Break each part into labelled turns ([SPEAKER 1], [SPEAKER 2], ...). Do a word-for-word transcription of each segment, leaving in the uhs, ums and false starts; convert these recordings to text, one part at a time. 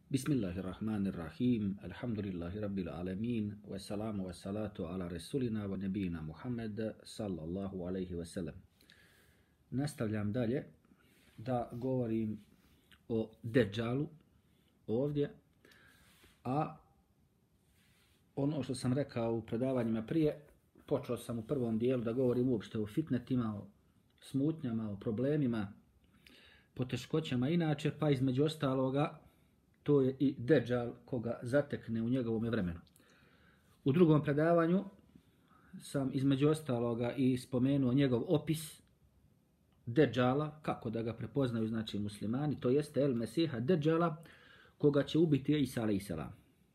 [SPEAKER 1] Bismillahirrahmanirrahim. Alhamdulillahi rabbil alamin. Wa salamu wa salatu ala rasulina wa nabijina Muhammed sallallahu alaihi wa sallam. Nastavljam dalje da govorim o Dejjalu ovdje, a ono što sam rekao u predavanjima prije, počeo sam u prvom dijelu da govorim uopšte o fitnetima, o smutnjama, o problemima, poteškoćama inače, pa između ostaloga to je i Dejjal koga zatekne u njegovom vremenu. U drugom predavanju sam između ostaloga i spomenuo njegov opis Dejjala, kako da ga prepoznaju znači muslimani, to jeste El Mesiha Dejjala koga će ubiti Isa alejhi selam.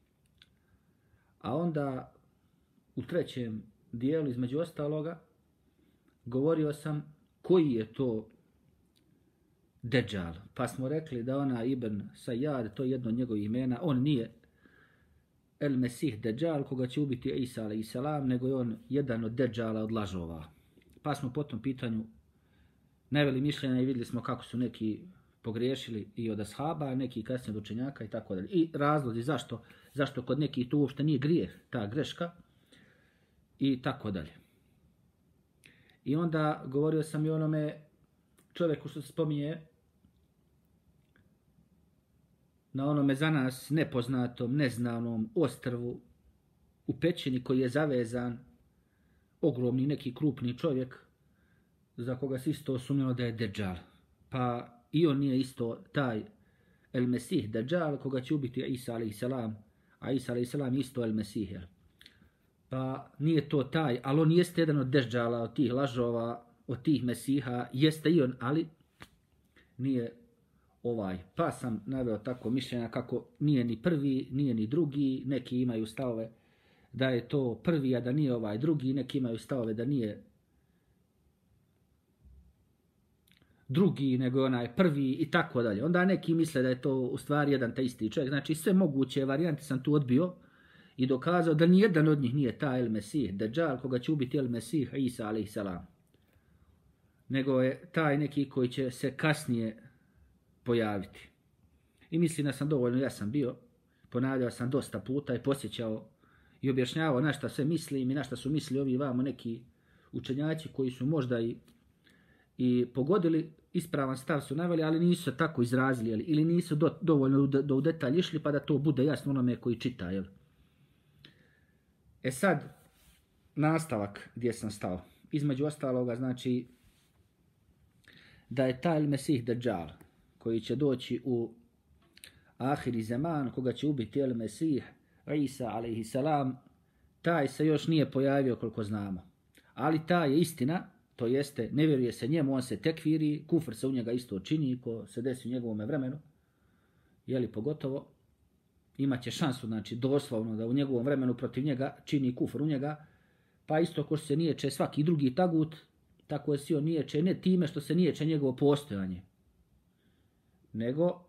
[SPEAKER 1] A onda u trećem dijelu između ostaloga govorio sam koji je to Dejjal. Pa smo rekli da ona Ibn Sajjad, to je jedno od njegovih imena, on nije El Mesih Dejjal koga će ubiti Isa alejhi selam, nego je on jedan od Dejjala od lažova. Pa smo po tom pitanju naveli mišljenja i vidjeli smo kako su neki pogriješili i od ashaba, neki kasnije od učenjaka i tako dalje. I razlozi zašto, zašto kod nekih to uopšte nije grijeh, ta greška i tako dalje. I onda govorio sam i onome čovjeku što se spominje na onome za nas nepoznatom, neznanom ostrvu u pećini koji je zavezan, ogromni neki krupni čovjek za koga se isto sumnjalo da je Dejjal. Pa i on nije isto taj El Mesih Dejjal koga će ubiti Isa alejhi selam, a Isa alejhi selam isto El Mesih. Pa nije to taj, ali on jeste jedan od Dejjala, od tih lažova, od tih Mesiha, jeste i on, ali nije ovaj. Pa sam naveo tako mišljenja kako nije ni prvi, nije ni drugi, neki imaju stavove da je to prvi, a da nije ovaj drugi, neki imaju stavove da nije drugi, nego onaj prvi i tako dalje. Onda neki misle da je to u stvari jedan taj isti čovjek. Znači sve moguće varijante sam tu odbio i dokazao da nijedan od njih nije taj El Mesih Dejjal koga će ubiti El Mesih Isa alejhi selam, nego je taj neki koji će se kasnije pojaviti. I mislim da sam dovoljno jasan bio, ponavljao sam dosta puta i posjećao i objašnjavao na šta sve mislim i na šta su mislili ovi vamo neki učenjaci koji su možda i, i pogodili ispravan stav su naveli, ali nisu se tako izrazili ili nisu do, dovoljno do, do u detalj išli pa da to bude jasno onome koji čita. Jel? E sad, nastavak gdje sam stao. Između ostaloga, znači, da je taj El Mesih Dejjal koji će doći u ahiri zaman, koga će ubiti El Mesih Isa alejhi selam, taj se još nije pojavio koliko znamo. Ali ta je istina, to jeste, ne vjeruje se njemu, on se tekfiri, kufr se u njega isto čini, ko se desi u njegovom vremenu, jeli pogotovo, imaće šansu, znači doslovno da u njegovom vremenu protiv njega čini kufr u njega, pa isto ko se niječe svaki drugi tagut, tako je si on niječe ne time što se niječe njegovo postojanje, nego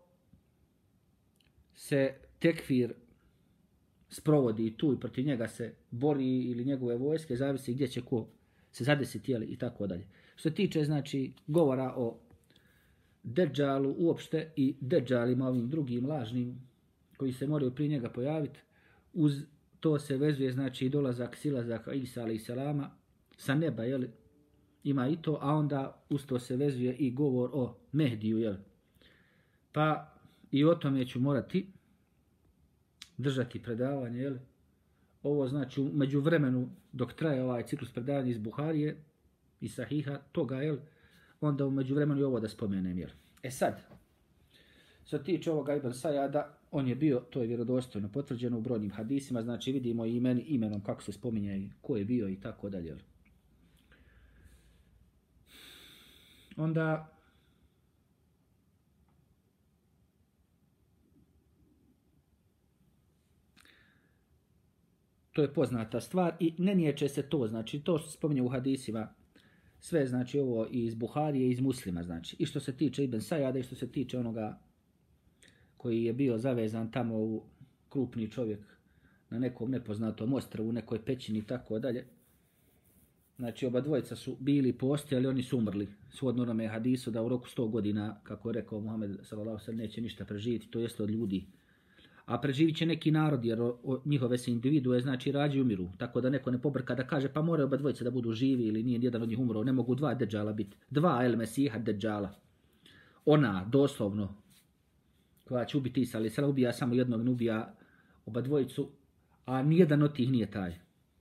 [SPEAKER 1] se tekfir sprovodi tu i protiv njega se bori ili njegove vojske, zavisi gdje će ko se zadesiti i tako dalje. Što se tiče znači govora o Dejjalu uopšte i Dejjalima ovim drugim lažnim koji se moraju prije njega pojaviti, uz to se vezuje znači dolazak, silazak Isa alejhi selama sa neba, jel? Ima i to, a onda uz to se vezuje i govor o Mehdiju, jel? Pa i o tome ću morati držati predavanje, jel? Ovo znači među vremenu dok traje ovaj ciklus predavanja iz Buharije i Sahiha, toga, jel? Onda u međuvremenu i ovo da spomenem, jel? E sad, što tiče ovoga Ibn Sajjada, on je bio, to je vjerodostojno potvrđeno u brojnim hadisima, znači vidimo i imen, imenom kako se spominje i ko je bio i tako dalje, jel? Onda to je poznata stvar i ne niječe se to, znači to što se spominje u hadisima, sve znači ovo i iz Buharije i iz Muslima, znači i što se tiče Ibn Sajjada i što se tiče onoga koji je bio zavezan tamo u krupni čovjek na nekom nepoznatom ostrvu, u nekoj pećini i tako dalje. Znači oba dvojica su bili postojali, oni su umrli. Shodno onome hadisu da u roku sto godina, kako je rekao Muhammed sallallahu alejhi ve sellem, neće ništa preživjeti, to jeste od ljudi. a preživit će neki narod, jer o, o, njihove se individue, znači, rađaju i umiru. Tako da neko ne pobrka da kaže, pa moraju oba dvojice da budu živi ili nije jedan od njih umro, ne mogu dva deđala biti. Dva El Mesiha deđala. Ona, doslovno, koja će ubiti Isa, ali sada ubija samo jednog, ne ubija oba dvojicu, a nijedan od tih nije taj.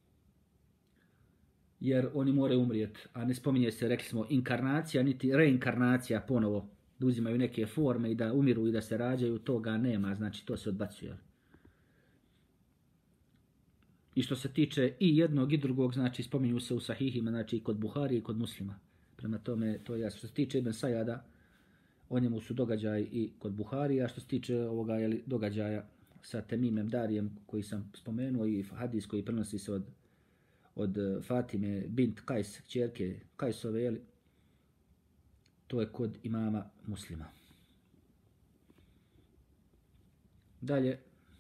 [SPEAKER 1] Jer oni moraju umrijeti, a ne spominje se, rekli smo, inkarnacija, niti reinkarnacija ponovo, da uzimaju neke forme i da umiru i da se rađaju, toga nema, znači to se odbacuje. I što se tiče i jednog i drugog, znači spominju se u sahihima, znači i kod Buhari i kod Muslima. Prema tome, to je jasno. Što se tiče Ibn Sajada, o njemu su događaj i kod Buhari, a što se tiče ovoga jeli, događaja sa Temimem Darijem, koji sam spomenuo, i hadis koji prenosi se od, od Fatime bint Kajs, kćerke Kajsove, jeli, to je kod imama Muslima. Dalje.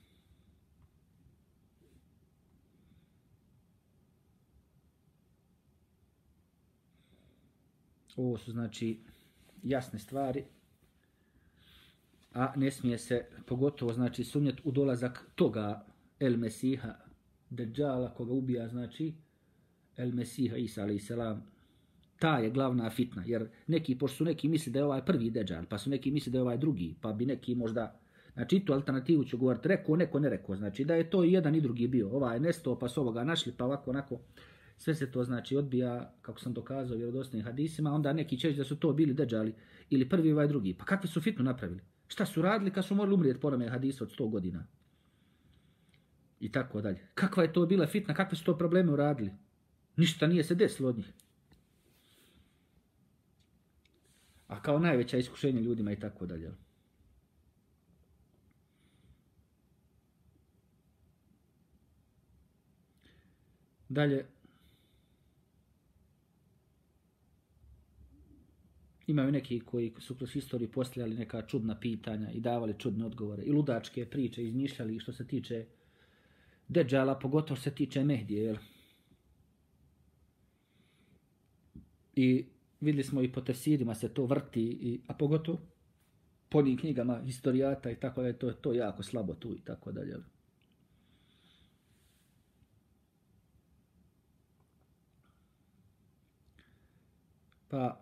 [SPEAKER 1] Ovo su znači jasne stvari, a ne smije se pogotovo znači sumnjati u dolazak toga El Mesiha Deđala, koga ubija znači El Mesiha Isa alejhi selam. Ta je glavna fitna, jer neki, pošto su neki misli da je ovaj prvi Deđal, pa su neki misli da je ovaj drugi, pa bi neki možda, znači tu alternativu ću govoriti, rekao, neko ne rekao, znači da je to i jedan i drugi bio, ovaj je nestao, pa su ovoga našli, pa ovako, onako, sve se to znači odbija, kako sam dokazao vjerodostojnim hadisima, onda neki će reći da su to bili Deđali, ili prvi ovaj drugi, pa kakvi su fitnu napravili? Šta su radili kad su morali umrijeti po onome hadisa od sto godina? I tako dalje. Kakva je to bila fitna, kakve su to probleme uradili? Ništa nije se desilo od njih. A kao najveća iskušenja ljudima i tako dalje. Dalje. Imaju neki koji su kroz historiju postavljali neka čudna pitanja i davali čudne odgovore. I ludačke priče izmišljali što se tiče Deđala, pogotovo se tiče Mehdije. Jel? I vidjeli smo i po tefsirima se to vrti, i, a pogotovo po njim knjigama historijata i tako da je to, to jako slabo tu i tako dalje. Pa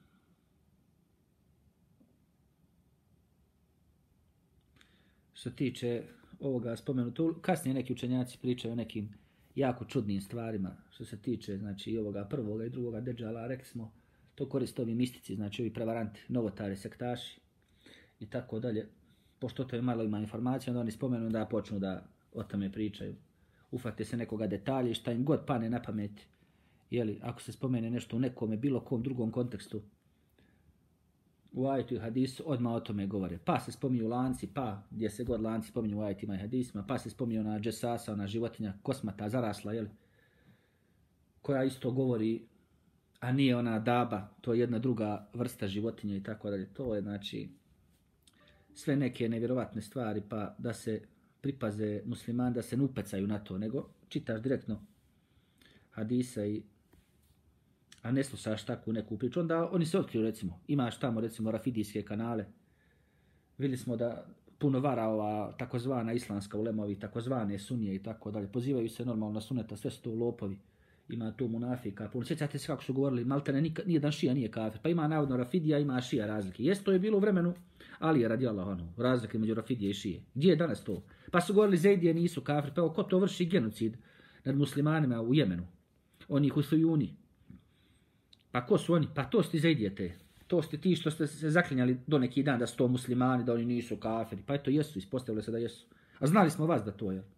[SPEAKER 1] što tiče ovoga spomenuto, kasnije neki učenjaci pričaju o nekim jako čudnim stvarima što se tiče znači i ovoga prvoga i drugoga Deđala, rekli smo to koriste ovi mistici, znači ovi prevaranti, novotari, sektaši i tako dalje. Pošto to je malo ima informacija, onda oni spomenu da počnu da o tome pričaju. Ufate se nekoga detalja i šta im god pane na pamet. Jeli, ako se spomene nešto u nekome, bilo kom drugom kontekstu, u ajetu i hadisu, odmah o tome govore. Pa se spominju lanci, pa gdje se god lanci spominju u ajetima i hadisima, pa se spominju ona džesasa, ona životinja, kosmata, zarasla, jeli, koja isto govori, a nije ona daba, to je jedna druga vrsta životinja i tako dalje. To je znači sve neke nevjerovatne stvari, pa da se pripaze muslimani, da se ne upecaju na to, nego čitaš direktno hadisa i a ne slušaš takvu neku priču, onda oni se otkriju, recimo, imaš tamo, recimo, rafidijske kanale, vidjeli smo da puno vara ova takozvana islamska ulemovi, takozvane sunije i tako dalje, pozivaju se normalno na suneta, sve su to lopovi, ima tu munafika, puno, sjećate se kako su govorili, maltene nijedan šija nije kafir, pa ima navodno rafidija, ima šija razlike, jest to je bilo u vremenu Alija radijallahu anhu, razlike među rafidije i šije, gdje je danas to? Pa su govorili Zejdije nisu kafir, pa evo ko to vrši genocid nad muslimanima u Jemenu, oni Husujuni. Pa ko su oni? Pa to ste Zejdijete. To ste ti što ste se zaklinjali do neki dan da su to muslimani, da oni nisu kafiri. Pa eto jesu, ispostavilo se da jesu. A znali smo vas da to je.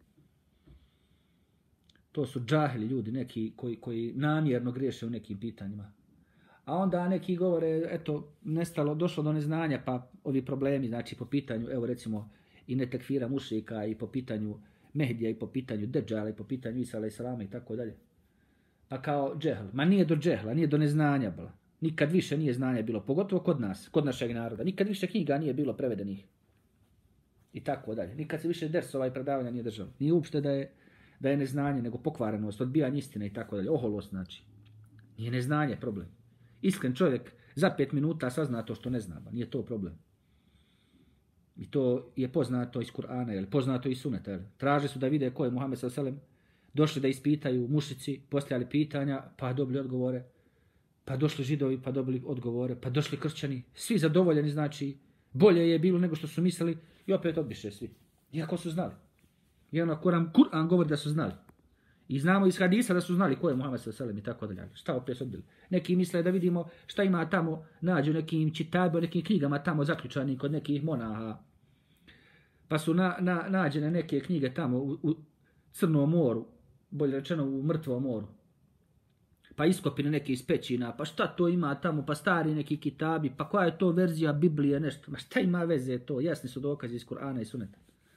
[SPEAKER 1] To su džahili ljudi neki koji, koji namjerno griješe u nekim pitanjima. A onda neki govore, eto, nestalo, došlo do neznanja, pa ovi problemi, znači po pitanju, evo recimo, i netekfira mušrika, i po pitanju Mehdija, i po pitanju Deđala, i po pitanju Isa alejhi selama i tako dalje. Pa kao džehl. Ma nije do džehla, nije do neznanja bila. Nikad više nije znanja bilo, pogotovo kod nas, kod našeg naroda. Nikad više knjiga nije bilo prevedenih. I tako dalje. Nikad se više dersova i predavanja nije držalo. Nije uopšte da je, da je neznanje, nego pokvarenost, odbijanje istine i tako dalje. Oholost znači. Nije neznanje problem. Iskren čovjek za pet minuta sazna to što ne zna. Nije to problem. I to je poznato iz Kur'ana, jel? Poznato iz Suneta. Jel? Tražili su da vide ko je Muhammed sallallahu alejhi ve sellem. Došli da ispitaju mušici, postavljali pitanja, pa dobili odgovore. Pa došli židovi, pa dobili odgovore. Pa došli kršćani, svi zadovoljeni, znači bolje je bilo nego što su mislili i opet odbiše svi. Iako su znali. I ono Kur'an, Kur'an govori da su znali. I znamo iz hadisa da su znali ko je Muhammed sallallahu alejhi ve sellem i tako dalje. Šta opet su odbili? Neki misle da vidimo šta ima tamo, nađu nekim čitabima, nekim knjigama tamo zaključani kod nekih monaha. Pa su na, na, nađene neke knjige tamo u, u Crnom moru, bolje rečeno u Mrtvom moru. Pa iskopine neke iz pećina, pa šta to ima tamo, pa stari neki kitabi, pa koja je to verzija Biblije, nešto. Ma šta ima veze to? Jasni su dokazi iz Kur'ana i Suneta.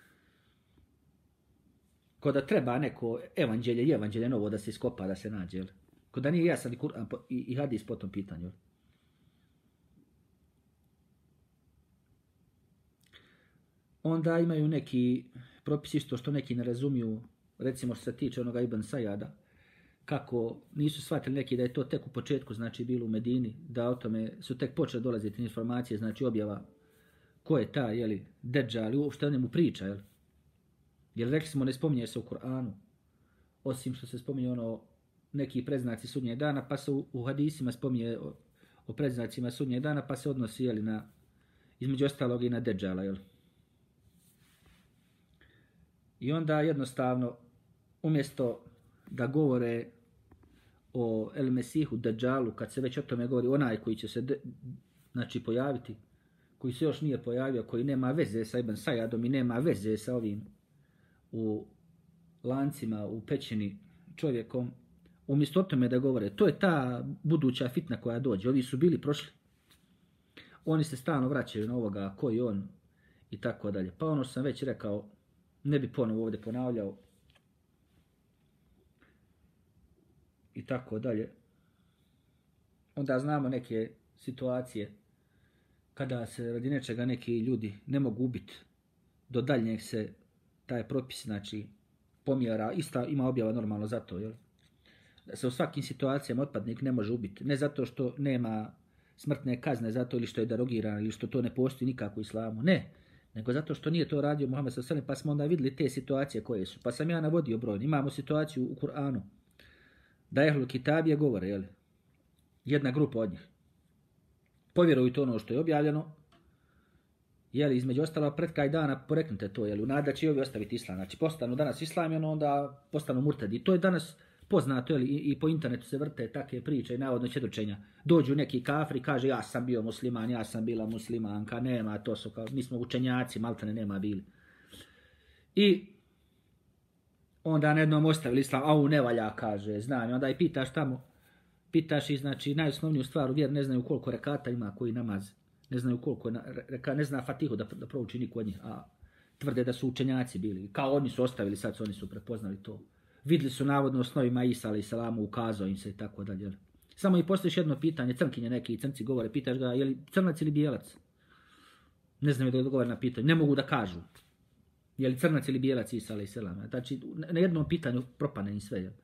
[SPEAKER 1] Ko da treba neko evanđelje i evanđelje novo da se iskopa, da se nađe. Jel? Ko da nije jasan i, Kur'an i, i hadis po tom pitanju. Jel? Onda imaju neki propisi isto što neki ne razumiju, recimo što se tiče onoga Ibn Sajada, kako nisu shvatili neki da je to tek u početku, znači bilo u Medini, da o tome su tek počeli dolaziti informacije, znači objava ko je ta, jeli, Deđal, uopšte o njemu priča, jel? Jer rekli smo, ne spominje se u Kur'anu, osim što se spominje ono neki predznaci sudnjeg dana, pa se u, u hadisima spominje o, o predznacima sudnjeg dana, pa se odnosi, jeli, na, između ostalog i na Deđala, jel? I onda jednostavno, umjesto da govore o El Mesihu, Dajjalu, kad se već o tome govori, onaj koji će se de, znači, pojaviti, koji se još nije pojavio, koji nema veze sa Ibn Sajadom i nema veze sa ovim u lancima, u pećini čovjekom, umjesto o tome da govore, to je ta buduća fitna koja dođe, ovi su bili prošli. Oni se stalno vraćaju na ovoga, ko je on i tako dalje. Pa ono što sam već rekao, ne bi ponovo ovdje ponavljao, i tako dalje. Onda znamo neke situacije kada se radi nečega neki ljudi ne mogu ubiti, do daljnjeg se taj propis, znači, pomjera, ista ima objava normalno za to, jel? Da se u svakim situacijama otpadnik ne može ubiti, ne zato što nema smrtne kazne, zato ili što je derogiran, ili što to ne postoji nikako u islamu, ne, nego zato što nije to radio Muhammed sallallahu alejhi ve sellem, pa smo onda vidjeli te situacije koje su. Pa sam ja navodio broj, imamo situaciju u Kur'anu, da Ehlul Kitabije govore, jel? Jedna grupa od njih. Povjerujte ono što je objavljeno, jel, između ostalo pred kraj dana poreknite to, jel, u nada će i ovi ostaviti islam. Znači, postanu danas islam i onda postanu murtadi. To je danas poznato, jel, i, i po internetu se vrte takve priče i navodno svjedočenja. Dođu neki kafri, kaže, ja sam bio musliman, ja sam bila muslimanka, nema, to su kao, mi smo učenjaci, maltene nema bili. I onda na jednom ostavili islam, a u ne valja, kaže, znam. I onda i pitaš tamo, pitaš i znači najosnovniju stvar u vjeri, ne znaju koliko rekata ima koji namaz, ne znaju koliko reka, ne zna Fatihu da, da prouči niko od njih, a tvrde da su učenjaci bili. Kao oni su ostavili, sad su oni su prepoznali to. Vidjeli su navodno osnovima Isa alejhi selam, ukazao im se i tako dalje. Samo i postojiš jedno pitanje, crnkinje neki crnci govore, pitaš ga, je li crnac ili bijelac? Ne znaju da odgovore na pitanje, ne mogu da kažu. Je li crnac ili bijelac Isa alejhi selam? Znači, na jednom pitanju propane im sve. Jel?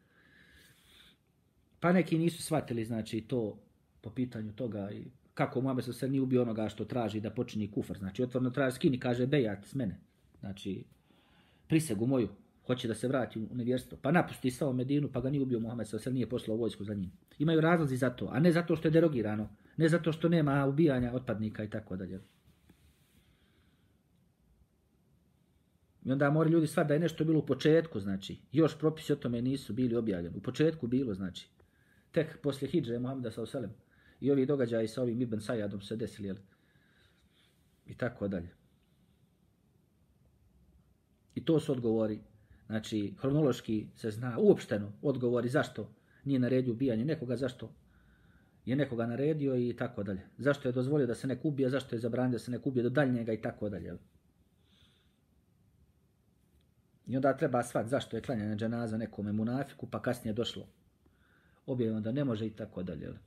[SPEAKER 1] Pa neki nisu shvatili, znači, to po pitanju toga i kako Muhammed sallallahu alejhi ve sellem nije ubio onoga što traži da počini kufr. Znači, otvoreno traži skini, kaže bejat s mene. Znači, prisegu moju, hoće da se vrati u nevjerstvo. Pa napusti samo Medinu, pa ga nije ubio Muhammed sallallahu alejhi ve sellem, nije poslao vojsku za njim. Imaju razlozi za to, a ne zato što je derogirano, ne zato što nema ubijanja otpadnika i tako dalje. I onda moraju ljudi shvatiti da je nešto bilo u početku, znači, još propisi o tome nisu bili objavljeni. U početku bilo, znači, tek poslije hidže Muhammeda sallallahu alejhi ve sellem i ovi događaji sa ovim Ibn Sajadom se desili, jel? I tako dalje. I to su odgovori, znači, hronološki se zna, uopšteno odgovori zašto nije naredio ubijanje nekoga, zašto je nekoga naredio i tako dalje. Zašto je dozvolio da se neko ubije, zašto je zabranio da se neko ubije do daljnjega i tako dalje, jel? I onda treba shvatiti zašto je klanjanje dženaza nekome munafiku, pa kasnije došlo objavljeno da ne može i tako dalje, jel?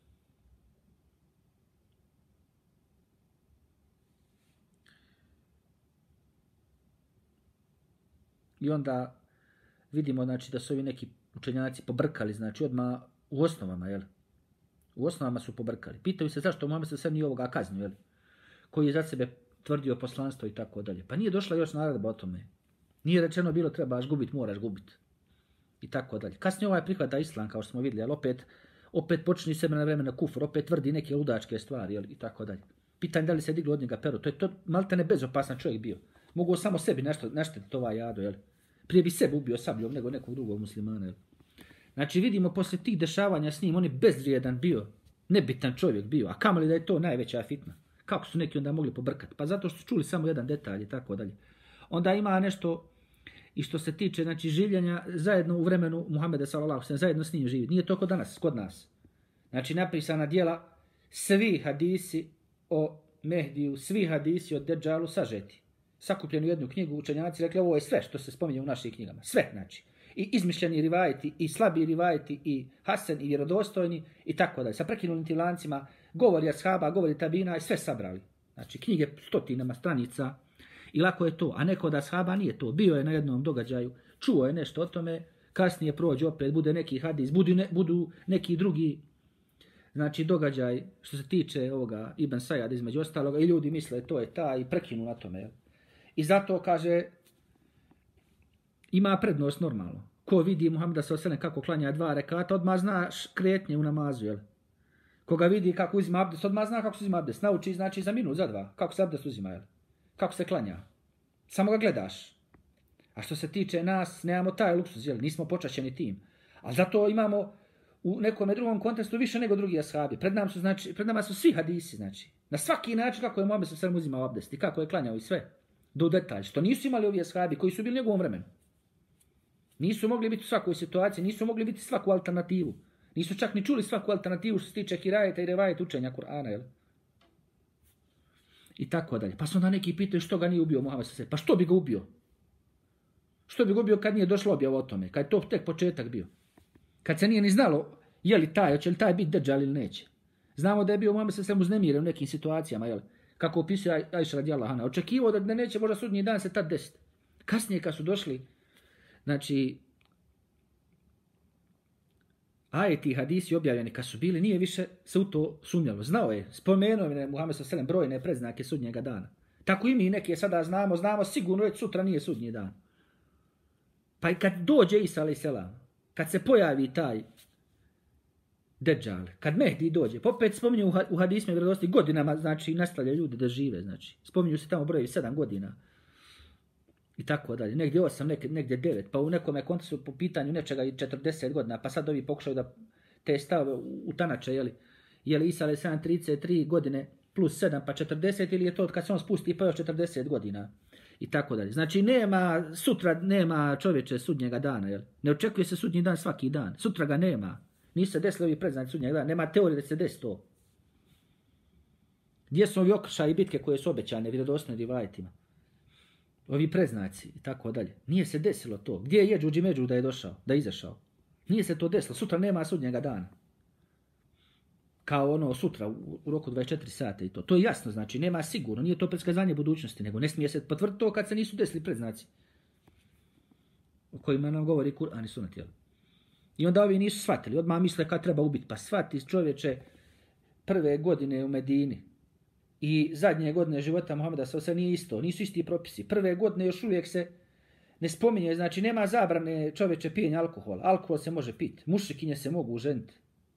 [SPEAKER 1] I onda vidimo, znači, da su ovi neki učenjaci pobrkali, znači, odmah u osnovama, jel? U osnovama su pobrkali. Pitaju se zašto Muhammed sallallahu alejhi ve sellem nije ovoga kaznio, jel? Koji je za sebe tvrdio poslanstvo i tako dalje. Pa nije došla još naredba o tome. Nije rečeno bilo trebaš gubit, moraš gubit. I tako dalje. Kasnije ovaj prihvata islam, kao što smo vidjeli, ali opet, opet počni sebe na vremena kufr, opet tvrdi neke ludačke stvari, jel, i tako dalje. Pitanje da li se diglo od njega pero, to je to maltene bezopasan čovjek bio. Mogu samo sebi nešto, naštetiti ovaj jado, jel. Prije bi sebe ubio sabljom nego nekog drugog muslimana, jel. Znači vidimo poslije tih dešavanja s njim, on je bezvrijedan bio, nebitan čovjek bio, a kamoli da je to najveća fitna. Kako su neki onda mogli pobrkati? Pa zato što su čuli samo jedan detalj i tako dalje. Onda ima nešto i što se tiče, znači, življenja zajedno u vremenu Muhameda sallallahu alejhi ve sellem, zajedno s njim živi. Nije to kod danas, kod nas. Znači, napisana djela, svi hadisi o Mehdiju, svi hadisi o Dedžalu sažeti. Sakupljeni u jednu knjigu, učenjaci rekli, ovo je sve što se spominje u našim knjigama. Sve, znači. I izmišljeni rivajeti, i slabi rivajeti, i hasen, i vjerodostojni, i tako dalje. Sa prekinulim ti lancima, govori ashaba, govori tabina, i sve sabrali. Znači, knjige stotinama stranica. I lako je to, a neko od ashaba nije to. Bio je na jednom događaju, čuo je nešto o tome, kasnije prođe opet, bude neki hadis, budu, ne, budu neki drugi, znači, događaj što se tiče ovoga Ibn Sajad između ostaloga i ljudi misle to je ta i prekinu na tome. I zato, kaže, ima prednost normalno. Ko vidi Muhameda sallallahu alejhi ve sellem kako klanja dva rekata, odmah zna kretnje u namazu, jel? Koga vidi kako uzima abdest, odmah zna kako se uzima abdest. Nauči, znači, za minut, za dva, kako se abdest uzima, jel? Kako se klanja. Samo ga gledaš. A što se tiče nas, nemamo taj luksuz, jel? Nismo počašćeni tim. Ali zato imamo u nekom drugom kontekstu više nego drugi ashabi. Pred, nam su, znači, pred nama su svi hadisi, znači. Na svaki način kako je Muhammed sallallahu alejhi ve sellem uzimao abdest i kako je klanjao i sve. Do detalj. Što nisu imali ovi ashabi koji su bili u njegovom vremenu. Nisu mogli biti u svakoj situaciji, nisu mogli biti svaku alternativu. Nisu čak ni čuli svaku alternativu što se tiče kirajeta i revajeta učenja Kur'ana, jel? I tako dalje. Pa su onda neki pitaju što ga nije ubio Muhammed sallallahu alejhi ve sellem. Pa što bi ga ubio? Što bi ga ubio kad nije došlo objava o tome? Kad je to tek početak bio? Kad se nije ni znalo je li taj, hoće li taj biti Dedžal ili neće. Znamo da je bio Muhammed sallallahu alejhi ve sellem uznemiren u nekim situacijama, jel? Kako opisuje Ajša radijallahu anha. Očekivao da neće možda sudnji dan se tad desiti. Kasnije kad su došli, znači, ajeti hadisi objavljeni kad su bili, nije više se u to sumnjalo. Znao je, spomenuo je Muhammed sallallahu alejhi ve sellem brojne predznake sudnjega dana. Tako i mi neke sada znamo, znamo sigurno već sutra nije sudnji dan. Pa i kad dođe Isa alejhi selam, kad se pojavi taj Dedžal, kad Mehdi dođe, popet spominju u hadisme vjerodosti godinama, znači nastavljaju ljudi da žive, znači. Spominju se tamo brojevi sedam godina. I tako dalje. Negdje osam, negdje devet. Pa u nekome kontekstu po pitanju nečega i četrdeset godina. Pa sad ovi pokušaju da te stave utanače, jeli, jeli Isa alejhi selam trideset tri godine plus sedam pa četrdeset ili je to kad se on spusti pa još četrdeset godina. I tako dalje. Znači nema, sutra nema čovječe sudnjega dana, jel? Ne očekuje se sudnji dan svaki dan. Sutra ga nema. Nisu se desili ovi predznaci sudnjega dana. Nema teorije da se desi to. Gdje su ovi okršaji i bitke koje su obećane vjerodostojnim rivajetima? Ovi predznaci i tako dalje. Nije se desilo to. Gdje je Jeđuđ i Međuđ da je došao, da je izašao? Nije se to desilo. Sutra nema sudnjega dana. Kao ono sutra u, u roku dvadeset četiri sata i to. To je jasno, znači nema sigurno. Nije to predskazanje budućnosti, nego ne smije se potvrditi to kad se nisu desili predznaci. O kojima nam govori Kur'an i Sunnet, jel? I onda ovi nisu shvatili. Odmah misle kad treba ubiti. Pa shvati čovječe prve godine u Medini i zadnje godine života Muhameda sallallahu alejhi ve sellem nije isto. Nisu isti propisi. Prve godine još uvijek se ne spominje. Znači nema zabrane čovječe pijenja alkohola. Alkohol se može piti. Mušrikinje se mogu ženiti.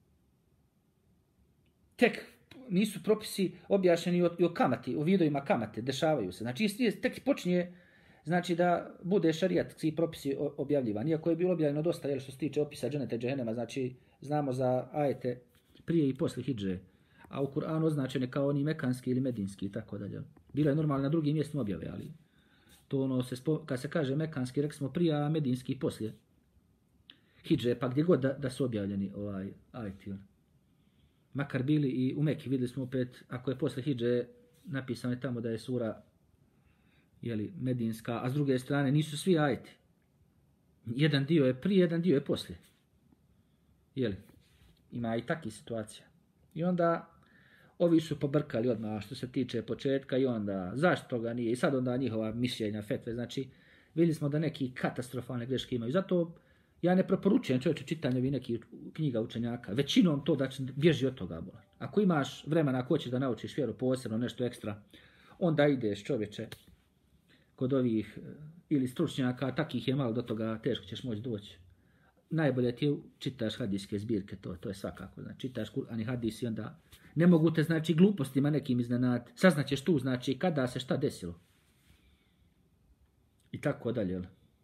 [SPEAKER 1] Tek nisu propisi objašnjeni o, o kamati, o vidovima kamate. Dešavaju se. Znači tek počinje znači da bude šarijatski propisi objavljivani. Iako je bilo objavljeno dosta, jel, što se tiče opisa dženeta i džehennema, znači znamo za ajete prije i posle hidže, a u Kur'anu označene kao oni mekanski ili medinski i tako dalje. Bilo je normalno na drugim mjestima objave, ali to ono se spo, kad se kaže mekanski, rekli smo prije, a medinski poslije hidže, pa gdje god da, da su objavljeni ovaj ajeti. Makar bili i u Meki, vidjeli smo opet, ako je posle hidže napisano je tamo da je sura jeli, medinska, a s druge strane nisu svi ajeti. Jedan dio je prije, jedan dio je poslije. Jeli, ima i takih situacija. I onda ovi su pobrkali odmah što se tiče početka i onda zašto ga nije i sad onda njihova mišljenja, fetve, znači vidjeli smo da neki katastrofalne greške imaju. Zato ja ne preporučujem čovječe čitanje ovih nekih knjiga učenjaka. Većinom to da bježi od toga. Bola. Ako imaš vremena, ako hoćeš da naučiš vjeru posebno, nešto ekstra, onda ideš čovječe kod ovih ili stručnjaka, takih je malo do toga, teško ćeš moći doći. Najbolje ti je čitaš hadijske zbirke, to, to je svakako. Znači, čitaš Kur'an i hadis i onda ne mogu te, znači, glupostima nekim iznenaditi. Saznaćeš tu, znači, kada se šta desilo. I tako dalje.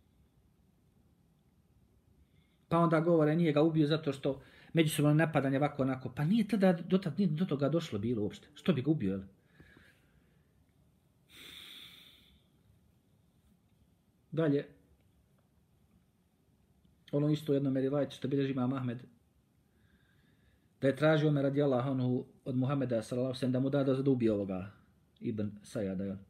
[SPEAKER 1] Pa onda govore, nije ga ubio zato što međusobno napadanje ovako onako. Pa nije tada do, tada, nije do toga došlo bilo uopšte. Što bi ga ubio, jel? Dalje. Ono isto jedno merivajte što bilježi imam Ahmed. Da je tražio Omer radijallahu anhu od Muhameda sallallahu alejhi ve sellem da mu da da ubije ovoga Ibn Sajada, jel?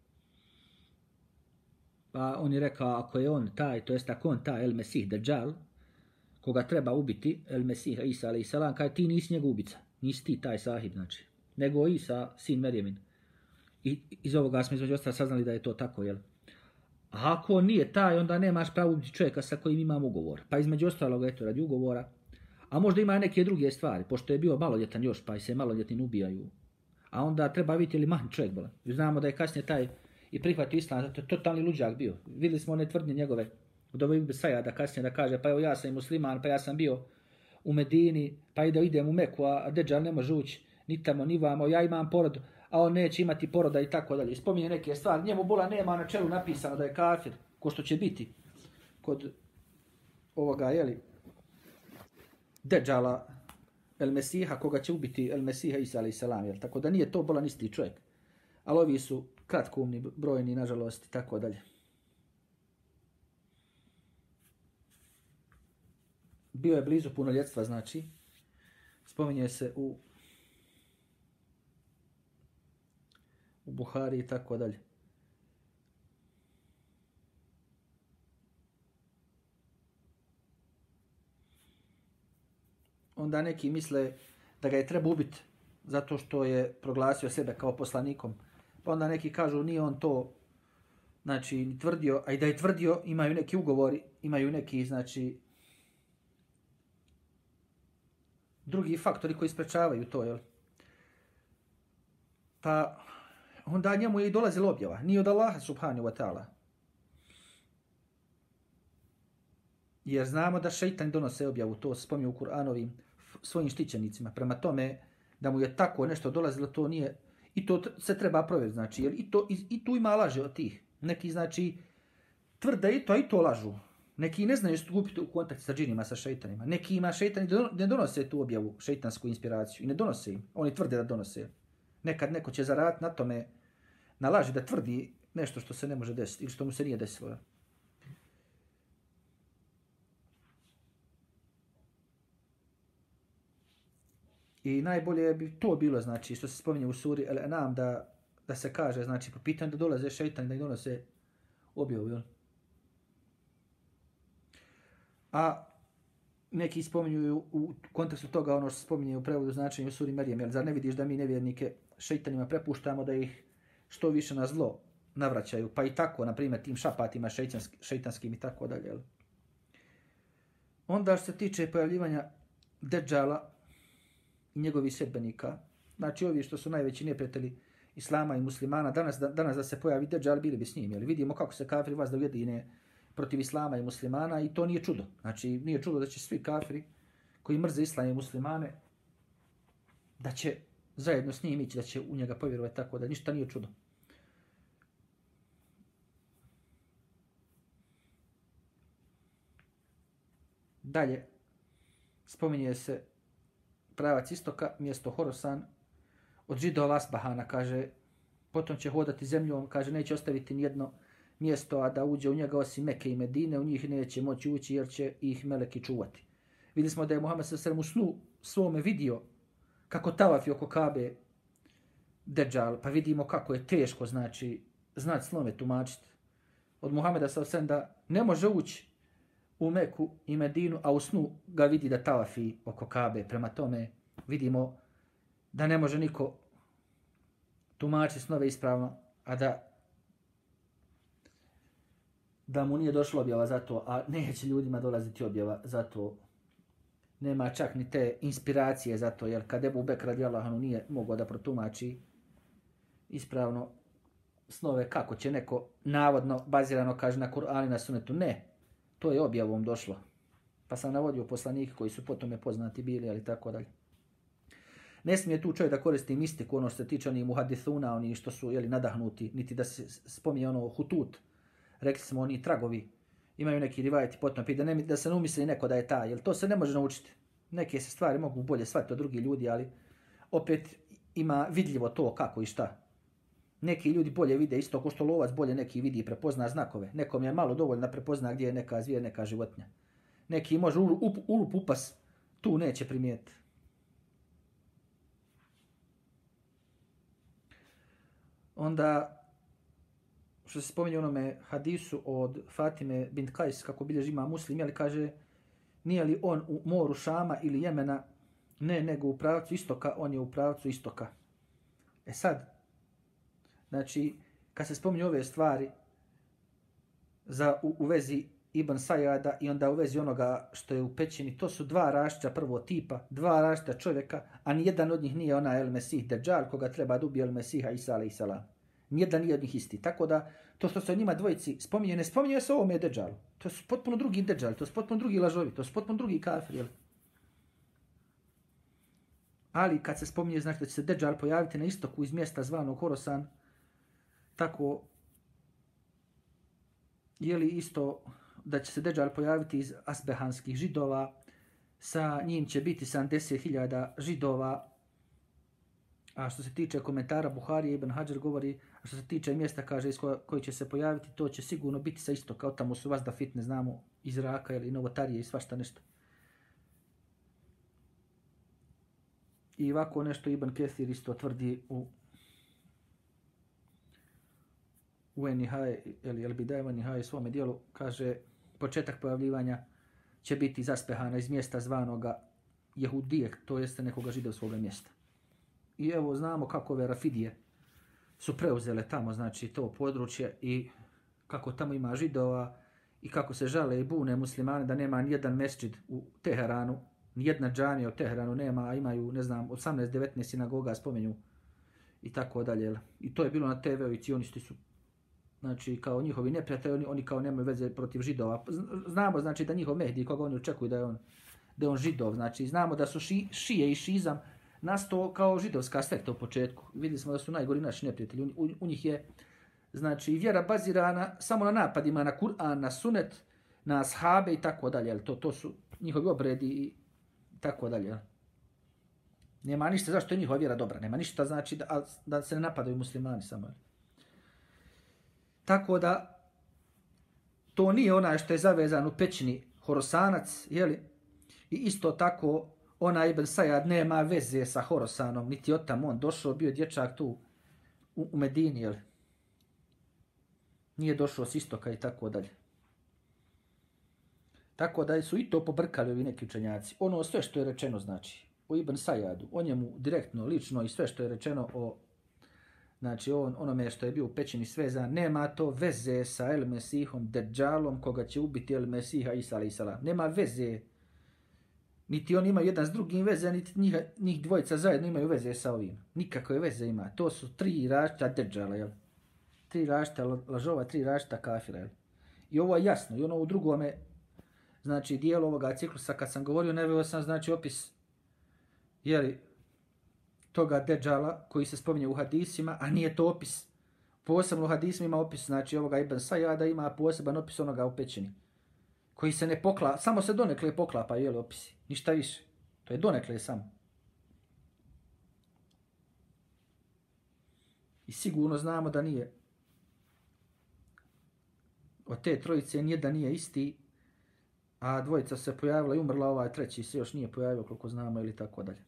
[SPEAKER 1] Pa on je rekao, ako je on taj, to jest ako on taj El Mesih Dajjal, koga treba ubiti, El Mesih Isa alejhi selam, kaže ti nisi njegov ubica, nisi ti taj sahib, znači, nego Isa, sin Merjemin. I iz ovoga smo između ostalo saznali da je to tako, jel? A ako on nije taj, onda nemaš pravo ubiti čovjeka sa kojim imam ugovor. Pa između ostalog, eto, radi ugovora. A možda ima neke druge stvari, pošto je bio maloljetan još, pa i se maloljetni ubijaju. A onda treba vidjeti ili mahni čovjek bolan. Znamo da je kasnije taj i prihvatio islam, to je totalni luđak bio. Vidjeli smo one tvrdnje njegove, od ove Ibn Sajada kasnije da kaže, pa evo ja sam i musliman, pa ja sam bio u Medini, pa ide, idem u Meku, a Dejjal ne može ući ni tamo, ni vamo, ja imam porod, a on neće imati poroda i tako dalje. Spominje neke stvari, njemu bola nema na čelu napisano da je kafir, ko što će biti kod ovoga, jeli, Dejjala, El Mesiha, koga će ubiti El Mesiha Isa alejhi selam, jel? Tako da nije to bolan isti čovjek. Ali ovi su kratkoumni, brojni, nažalost, i tako dalje. Bio je blizu punoljetstva, znači, spominje se u u Buhari i tako dalje. Onda neki misle da ga je treba ubiti zato što je proglasio sebe kao poslanikom. Pa onda neki kažu nije on to, znači, tvrdio, a i da je tvrdio, imaju neki ugovori, imaju neki, znači, drugi faktori koji sprečavaju to, jel? Pa onda njemu je i dolazila objava, nije od Allaha subhanahu wa ta'ala. Jer znamo da šeitan donose objavu, to se spominje u Kur'anovim svojim štićenicima. Prema tome, da mu je tako nešto dolazilo, to nije, i to se treba provjeriti, znači, jer i, to, i, i tu ima laže od tih. Neki, znači, tvrde i to, i to lažu. Neki ne znaju stupiti u kontakt sa džinima, sa šeitanima. Neki ima šeitani ne donose tu objavu, šeitansku inspiraciju. I ne donose im. Oni tvrde da donose. Nekad neko će zaraditi na tome, na laži da tvrdi nešto što se ne može desiti ili što mu se nije desilo. I najbolje bi to bilo, znači, što se spominje u suri Al-An'am, da, da se kaže, znači, po pitanju da dolaze šeitani, da ih donose objavu, jel? A neki spominju u kontekstu toga ono što se spominje u prevodu značenja u suri Merjem, jer zar ne vidiš da mi nevjernike šeitanima prepuštamo da ih što više na zlo navraćaju, pa i tako, na primjer, tim šapatima šeitanskim i tako dalje, jel? Onda što se tiče pojavljivanja Dejjala i njegovih sedbenika, znači ovi što su najveći neprijatelji Islama i muslimana, danas da, danas da se pojavi Dejjal, bili bi s njim, jel? Vidimo kako se kafiri vas da ujedine protiv Islama i muslimana i to nije čudo. Znači, nije čudo da će svi kafiri koji mrze Islam i muslimane, da će zajedno s njim ići, da će u njega povjerovati, tako da ništa nije čudo. Dalje, spominje se pravac istoka, mjesto Horasan, od Židova Asbahana, kaže, potom će hodati zemljom, kaže, neće ostaviti nijedno mjesto, a da uđe u njega osim Mekke i Medine, u njih neće moći ući jer će ih meleki čuvati. Vidjeli smo da je Muhammed sallallahu alejhi ve sellem u snu svome vidio kako tavafi oko Kabe Dejjal, pa vidimo kako je teško, znači, znati snove tumačiti. Od Muhammeda sallallahu alejhi ve sellem da ne može ući u Meku i Medinu, a u snu ga vidi da tavafi oko Kabe. Prema tome vidimo da ne može niko tumačiti snove ispravno, a da da mu nije došlo objava za to, a neće ljudima dolaziti objava za to. Nema čak ni te inspiracije za to, jer kad Ebu Bekr radijallahu anhu nije mogao da protumači ispravno snove kako će neko navodno bazirano kaže na Kur'anu i na Sunnetu. Ne, to je objavom došlo. Pa sam navodio poslanike koji su potom poznati bili, ali tako dalje. Ne smije tu čovjek da koristi mistiku, ono što se tiče onih muhadithuna, oni što su jeli, nadahnuti, niti da se spominje ono hutut. Rekli smo oni tragovi, imaju neki rivajeti potom, da, ne, da se ne umisli neko da je taj, jer to se ne može naučiti. Neke se stvari mogu bolje shvatiti od drugi ljudi, ali opet ima vidljivo to kako i šta. Neki ljudi bolje vide isto ko što lovac bolje neki vidi i prepozna znakove. Nekom je malo dovoljno da prepozna gdje je neka zvijer, neka životinja. Neki može ulup, ulup upas, tu neće primijetiti. Onda, što se spominje onome hadisu od Fatime bint Kajs, kako bilježi ima Muslim, ali kaže, nije li on u moru Šama ili Jemena, ne, nego u pravcu istoka, on je u pravcu istoka. E sad, znači, kad se spominje ove stvari za, u, u vezi Ibn Sajada i onda u vezi onoga što je u pećini, to su dva različita prvo tipa, dva različita čovjeka, a nijedan od njih nije ona El Mesih Dejjal, koga treba da ubije El Mesiha Isa alejhi selam. Nijedan nije od njih isti. Tako da, to što se o njima dvojici spominje, ne spominje se o ovome Dejjalu. To su potpuno drugi Dejjal, to su potpuno drugi lažovi, to su potpuno drugi kafiri. Jel? Ali kad se spominje, znači da će se Dejjal pojaviti na istoku iz mjesta zvanog Horosan, tako je li isto da će se Dejjal pojaviti iz asbehanskih židova, sa njim će biti sedamdeset hiljada židova, a što se tiče komentara Buharije, Ibn Hadžar govori, a što se tiče mjesta, kaže, iz koji će se pojaviti, to će sigurno biti sa istoka, od tamo su vas da fitne, znamo, iz Iraka ili Novotarije i svašta nešto. I ovako nešto Ibn Kathir isto tvrdi u u Enihaje, ili Elbidaje u Enihaje svome dijelu, kaže, početak pojavljivanja će biti zaspehana iz mjesta zvanoga Jehudije, to jeste nekoga židovskog mjesta. I evo znamo kako ove Rafidije su preuzele tamo, znači to područje i kako tamo ima židova i kako se žale i bune muslimani da nema nijedan mesdžid u Teheranu, nijedna džamija u Teheranu nema, a imaju, ne znam, osamnaest devetnaest sinagoga spomenju i tako dalje. I to je bilo na te veu i cionisti su, znači kao njihovi neprijatelji, oni, oni kao nemaju veze protiv židova. Znamo znači da njihov Mehdi, koga oni očekuju da je on, da je on židov, znači znamo da su ši, šije i šizam nastao kao židovska sekta u početku. Vidjeli smo da su najgori naši neprijatelji. U, u, u njih je znači vjera bazirana samo na napadima na Kur'an, na Sunet, na ashabe i tako dalje. To, to su njihovi obredi i tako dalje. Nema ništa zašto je njihova vjera dobra. Nema ništa znači da, da se ne napadaju muslimani samo. Tako da to nije onaj što je zavezan u pećini Horosanac, jeli? I isto tako onaj Ibn Sajad nema veze sa Horosanom, niti od tamo on došao, bio dječak tu u, u Medini, jeli? Nije došao s istoka i tako dalje. Tako da su i to pobrkali ovi neki učenjaci. Ono sve što je rečeno, znači, o Ibn Sajadu, o njemu direktno, lično i sve što je rečeno o, znači, on, onome što je bio u pećini svezan, nema to veze sa El Mesihom Dejjalom, koga će ubiti El Mesiha Isa alejhi selam. Nema veze. Niti on ima jedan s drugim veze, niti njih, njih dvojica zajedno imaju veze sa ovim. Nikakve veze ima. To su tri različita Dejjala, jel? Tri različita lažova, tri različita kafira, jel? I ovo je jasno. I ono u drugome, znači, dijelu ovoga ciklusa, kad sam govorio, naveo sam, znači, opis, jeli, toga Dejjala koji se spominje u hadisima, a nije to opis. Posebno u hadisima ima opis, znači, ovoga Ibn Sajada, ima poseban opis onoga u pećini, koji se ne poklapa, samo se donekle poklapa, jeli, opisi. Ništa više. To je donekle samo. I sigurno znamo da nije. Od te trojice nijedan nije isti, a dvojica se pojavila i umrla, ovaj treći se još nije pojavio, koliko znamo, ili tako dalje.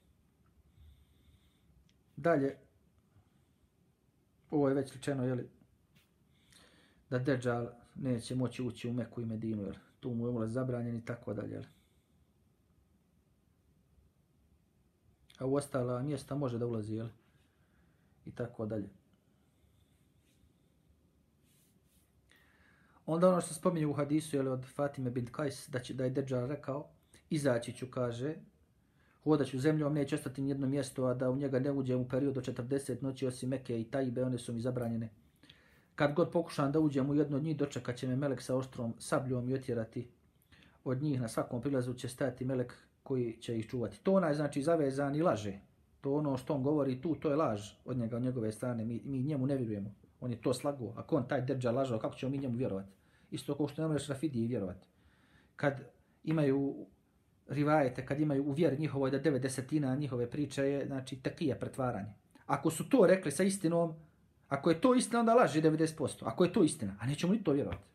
[SPEAKER 1] Dalje, ovo je već rečeno, jeli, da Dejjal neće moći ući u Meku i Medinu, jeli, tu mu je ulaz zabranjen i tako dalje, jeli. A u ostala mjesta može da ulazi, jel? I tako dalje. Onda ono što spominje u hadisu, jel, od Fatime bint Kajs, da, će, da je Dejjal rekao, izaći ću, kaže, hodat ću zemljom, neće ostati nijedno mjesto, a da u njega ne uđem u periodu četrdeset noći, osim Mekke i Tajbe, one su mi zabranjene. kad god pokušam da uđem u jedno od njih, dočekat će me melek sa oštrom sabljom i otjerati od njih. Na svakom prilazu će stajati melek koji će ih čuvati. To onaj znači zavezan i laže. To ono što on govori tu, to je laž od njega, od njegove strane. Mi, mi njemu ne vjerujemo. On je to slago. Ako on taj Dejjal lažao, kako ćemo mi njemu vjerovati? Isto kao što ne možeš Rafidiji vjerovati. Kad imaju rivajete, kad imaju u vjeri njihovoj da devet desetina njihove priče je, znači, takije pretvaranje. Ako su to rekli sa istinom, ako je to istina, onda laži devedeset posto. Ako je to istina, a nećemo ni to vjerovati.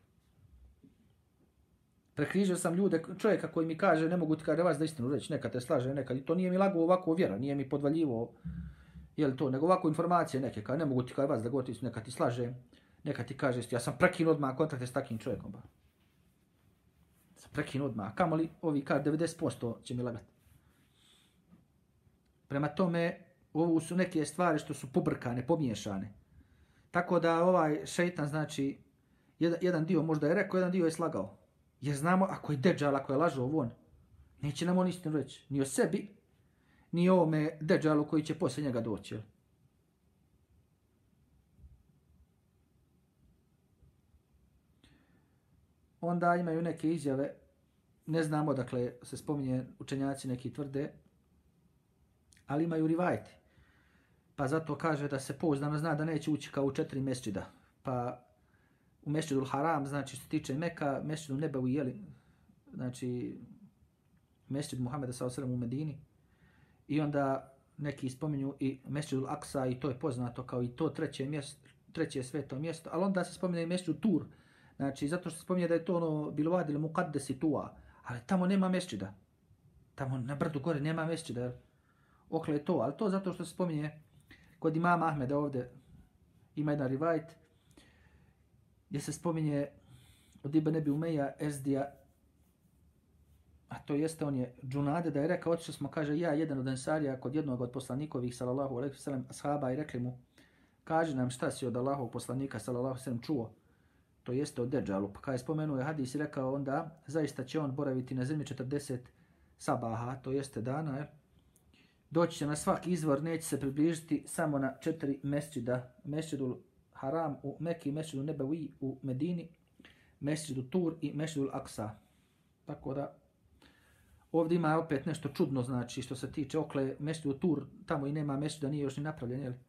[SPEAKER 1] Prekrižio sam ljude, čovjeka koji mi kaže, ne mogu ti kaže vas da istinu reći, neka te slaže, neka. I to nije mi lago ovako vjera, nije mi podvaljivo, jel to, nego ovako informacije neke, kao ne mogu ti kaže vas da govoriti, neka ti slaže, neka ti kaže, ja sam prekinuo odmah kontakte s takvim čovjekom. Ba. Sam prekinuo odmah, kamo li ovi kaže devedeset posto će mi lagati. Prema tome, ovo su neke stvari što su pobrkane, pomiješane. Tako da ovaj šeitan, znači, jedan, jedan dio možda je rekao, jedan dio je slagao. Jer znamo, ako je Dejjal, ako je lažao on, neće nam on istinu reći. Ni o sebi, ni o ovome Dejjalu koji će poslije njega doći. Jel? Onda imaju neke izjave, ne znamo dakle se spominje učenjaci neki tvrde, ali imaju rivajeti. Pa zato kaže da se pouzdano zna da neće ući kao u četiri mesdžida. Pa u Mesdžidul Haram, znači što se tiče Meka, Mesdžidu Nebevi, jeli, znači Mesdžid Muhameda sallallahu alejhi ve sellem u Medini. I onda neki spominju i Mesdžidul Aksa i to je poznato kao i to treće mjesto, treće sveto mjesto, ali onda se spominje i Mesdžid Tur. Znači zato što se spominje da je to ono Bilwadi al-Muqaddas Tua, ali tamo nema mesdžida. Tamo na brdu gore nema mesdžida. Okle je to, ali to zato što se spominje kod imama Ahmeda ovdje ima jedan rivajet gdje se spominje od Ibn Ebi Umeja Ezdija, a to jeste on je Džunade, da je rekao, otišli smo, kaže, ja jedan od ensarija kod jednog od poslanikovih, sallallahu alejhi ve sellem, ashaba, i rekli mu, kaži nam šta si od Allahovog poslanika, sallallahu alejhi ve sellem, čuo, to jeste od Dejjalu. Pa kada je spomenuo je hadis i rekao onda, zaista će on boraviti na zemlji četrdeset sabaha, to jeste dana, je. Doći će na svaki izvor, neće se približiti samo na četiri mesdžida, Mesdžidul Haram u Meki, Mesdžidu Nebevi u Medini, Mesdžidu Tur i Mesdžidul Aksa. Tako da, ovdje ima opet nešto čudno, znači, što se tiče okle Mesdžidu Tur, tamo i nema mesdžida, nije još ni napravljen, jel?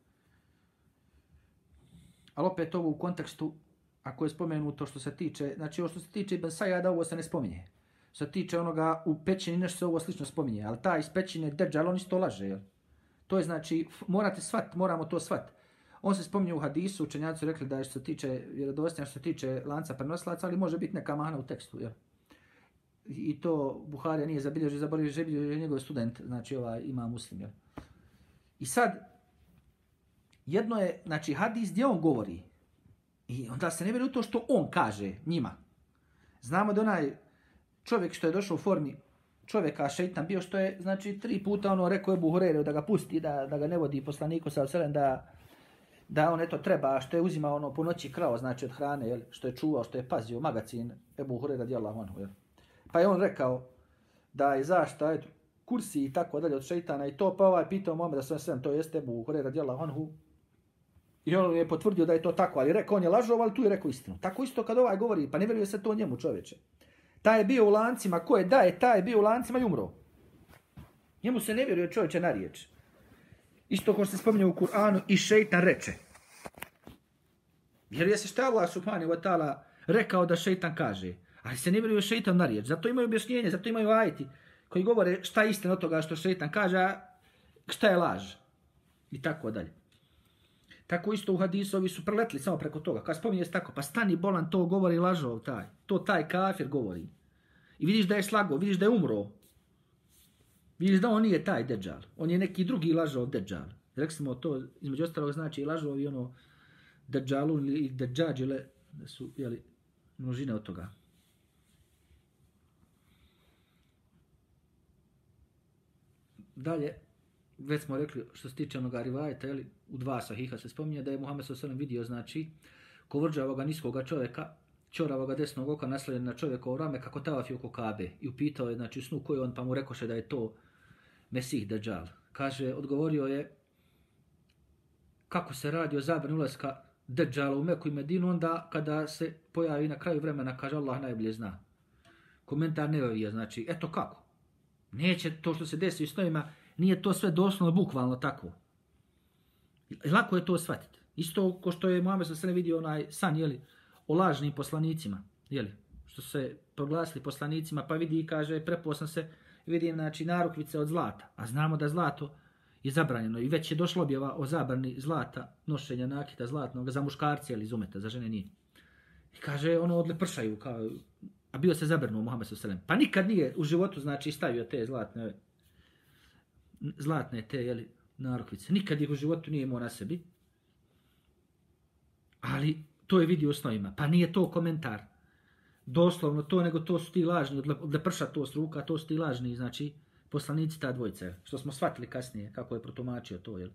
[SPEAKER 1] Ali opet ovo u kontekstu, ako je spomenuto što se tiče, znači ovo što se tiče Ibn Sajada, ovo se ne spominje. Što se tiče onoga u pećini, nešto se ovo slično spominje, ali ta iz pećine Dejjal, on isto laže, jel? To je znači, morate shvat, moramo to shvat. On se spominje u hadisu, učenjaci rekli da je što se tiče vjerodostojno, što se tiče lanca prenosilaca, ali može biti neka mahana u tekstu, jel? I to Buharija nije zabilježio, zabilježio je njegov student, znači ovaj ima Muslim, jel? I sad, jedno je, znači, hadis gdje on govori, i onda se ne vjeruje u to što on kaže njima. Znamo da onaj čovjek što je došao u formi čovjeka, šeitan bio, što je, znači, tri puta ono rekao Ebu Hureyre da ga pusti, da, da ga ne vodi poslaniku sa selem, da, da on eto treba, što je uzimao ono po noći krao, znači od hrane, jel, što je čuvao, što je pazio magacin Ebu Hureyre radijallahu anhu, jel. Pa je on rekao da je zašta, eto, kursi i tako dalje od šeitana i to, pa ovaj pitao Muhameda sallallahu alejhi ve sellem, to jeste Ebu Hureyre radijallahu anhu. I on je potvrdio da je to tako, ali rekao, on je lažao, ali tu je rekao istinu. Tako isto kad ovaj govori, pa ne vjeruje se to njemu, čovječe. Taj je bio u lancima, ko je daje, taj je bio u lancima i umro. Njemu se ne vjeruje, čovječe, na riječ. Isto kao što se spominje u Kur'anu, i šeitan reče. Vjeruje se što je Allah subhanahu wa ta'ala rekao da šeitan kaže. Ali se ne vjeruje šeitan na riječ. Zato imaju objašnjenje, zato imaju ajeti koji govore šta je istina od toga što šeitan kaže, a šta je laž. I tako dalje. Tako isto u hadisu ovi su preletli samo preko toga. Kad spominje se tako, pa stani bolan, to govori lažov taj. To taj kafir govori. I vidiš da je slago, vidiš da je umro. Vidiš da on nije taj Dejjal. On je neki drugi lažov Dejjal. Rekli smo to, između ostalog znači i lažov i ono Dejjalu ili Dejjadžile, da su, jeli, množine od toga. Dalje, već smo rekli što se tiče onoga rivajeta, jeli, u dva sahiha se spominje da je Muhammed sallallahu alejhi ve sellem vidio, znači, kovrđavoga niskoga čovjeka, ćoravoga desnog oka naslonjen na čovjekovo rame kako tavafi oko Kabe. I upitao je, znači, u snu koji on, pa mu rekoše da je to Mesih Dejjal. Kaže, odgovorio je kako se radi o zabrani ulaska Deđala u Meku i Medinu, onda kada se pojavi na kraju vremena, kaže Allah najbolje zna. Komentar Nevevija, znači, eto kako? Neće to što se desi u snovima, nije to sve doslovno, bukvalno tako. Lako je to shvatiti. Isto ko što je Muhammed sallallahu alejhi ve sellem vidio onaj san, jeli, o lažnim poslanicima, jeli, što se proglasili poslanicima, pa vidi i kaže, prepao sam se, vidim, znači, narukvice od zlata, a znamo da zlato je zabranjeno i već je došlo objava o zabrani zlata, nošenja nakita zlatnog za muškarce ili izumeta, za žene nije. I kaže, ono odlepršaju, kao, a bio se zabrnuo Muhammed sallallahu alejhi ve sellem. Pa nikad nije u životu, znači, stavio te zlatne, zlatne te, jeli, narukvice. Nikad ih u životu nije imao na sebi. Ali to je vidio u snovima. Pa nije to komentar. Doslovno to, nego to su ti lažni, odleprša to s ruka, to su ti lažni, znači, poslanici ta dvojica, što smo shvatili kasnije, kako je protumačio to, jel?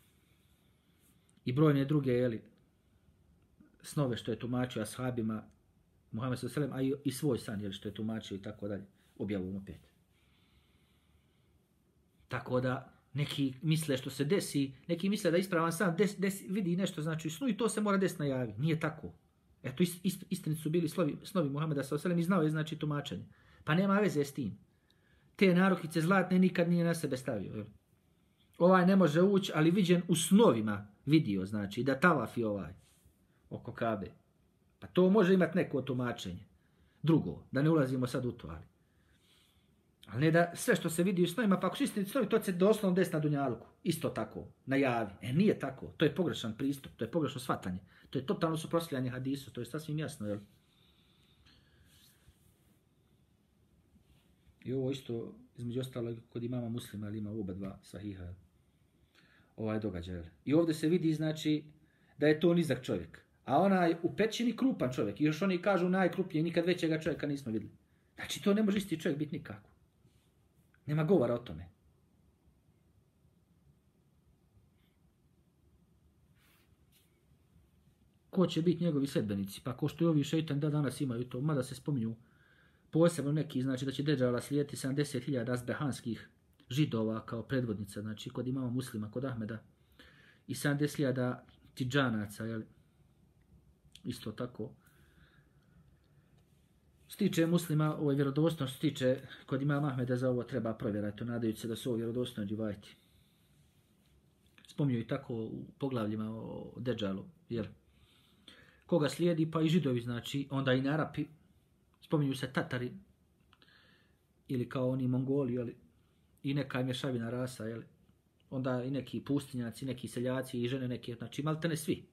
[SPEAKER 1] I brojne druge, jeli, snove što je tumačio ashabima, Muhammed sallallahu alejhi ve sellem, a i, i svoj san, jel, što je tumačio i tako dalje, objavom opet. Tako da, neki misle što se desi, neki misle da ispravan san des, des, vidi nešto, znači u snu i to se mora desiti na javi. Nije tako. Eto, ist, ist, istini su bili slovi, snovi Muhameda sallallahu alejhi ve sellem i znao je, znači, tumačenje. Pa nema veze s tim. Te narukice zlatne nikad nije na sebe stavio. Jel? Ovaj ne može ući, ali viđen u snovima vidio, znači, da tavafi ovaj oko Kabe. Pa to može imati neko tumačenje. Drugo, da ne ulazimo sad u to, ali. Ali ne da sve što se vidi u snovima, pa ako su istini snovi, to se doslovno desi na dunjaluku. Isto tako, na javi. E, nije tako. To je pogrešan pristup, to je pogrešno shvatanje. To je totalno suprotstavljanje hadisu, to je sasvim jasno, jel? I ovo isto, između ostalog, kod imama Muslima, ali ima oba dva sahiha, ovaj događaj. I ovdje se vidi, znači, da je to nizak čovjek. A onaj u pećini krupan čovjek. I još oni kažu najkrupnije, nikad većega čovjeka nismo vidjeli. Znači, to ne može isti čovjek biti nikako. Nema govora o tome. Ko će biti njegovi sedbenici? Pa ko što i ovi šeitan da danas imaju to, mada se spominju posebno neki, znači da će Deđala slijediti sedamdeset hiljada asbehanskih židova kao predvodnica, znači kod imama Muslima, kod Ahmeda, i sedamdeset hiljada tidžanaca, jel? Isto tako. Stiče Muslima, ovo je vjerodostojno, stiče kod imama Ahmeda, za ovo treba provjerati, nadajući se da su ovo vjerodostojno dživajti. Spominju i tako u poglavljima o Deđalu, jel? Koga slijedi, pa i židovi, znači, onda i na Arapi, spominju se Tatari, ili kao oni Mongoli, jel? I neka mješavina rasa, jel? Onda i neki pustinjaci, neki seljaci i žene neke, znači maltene svi.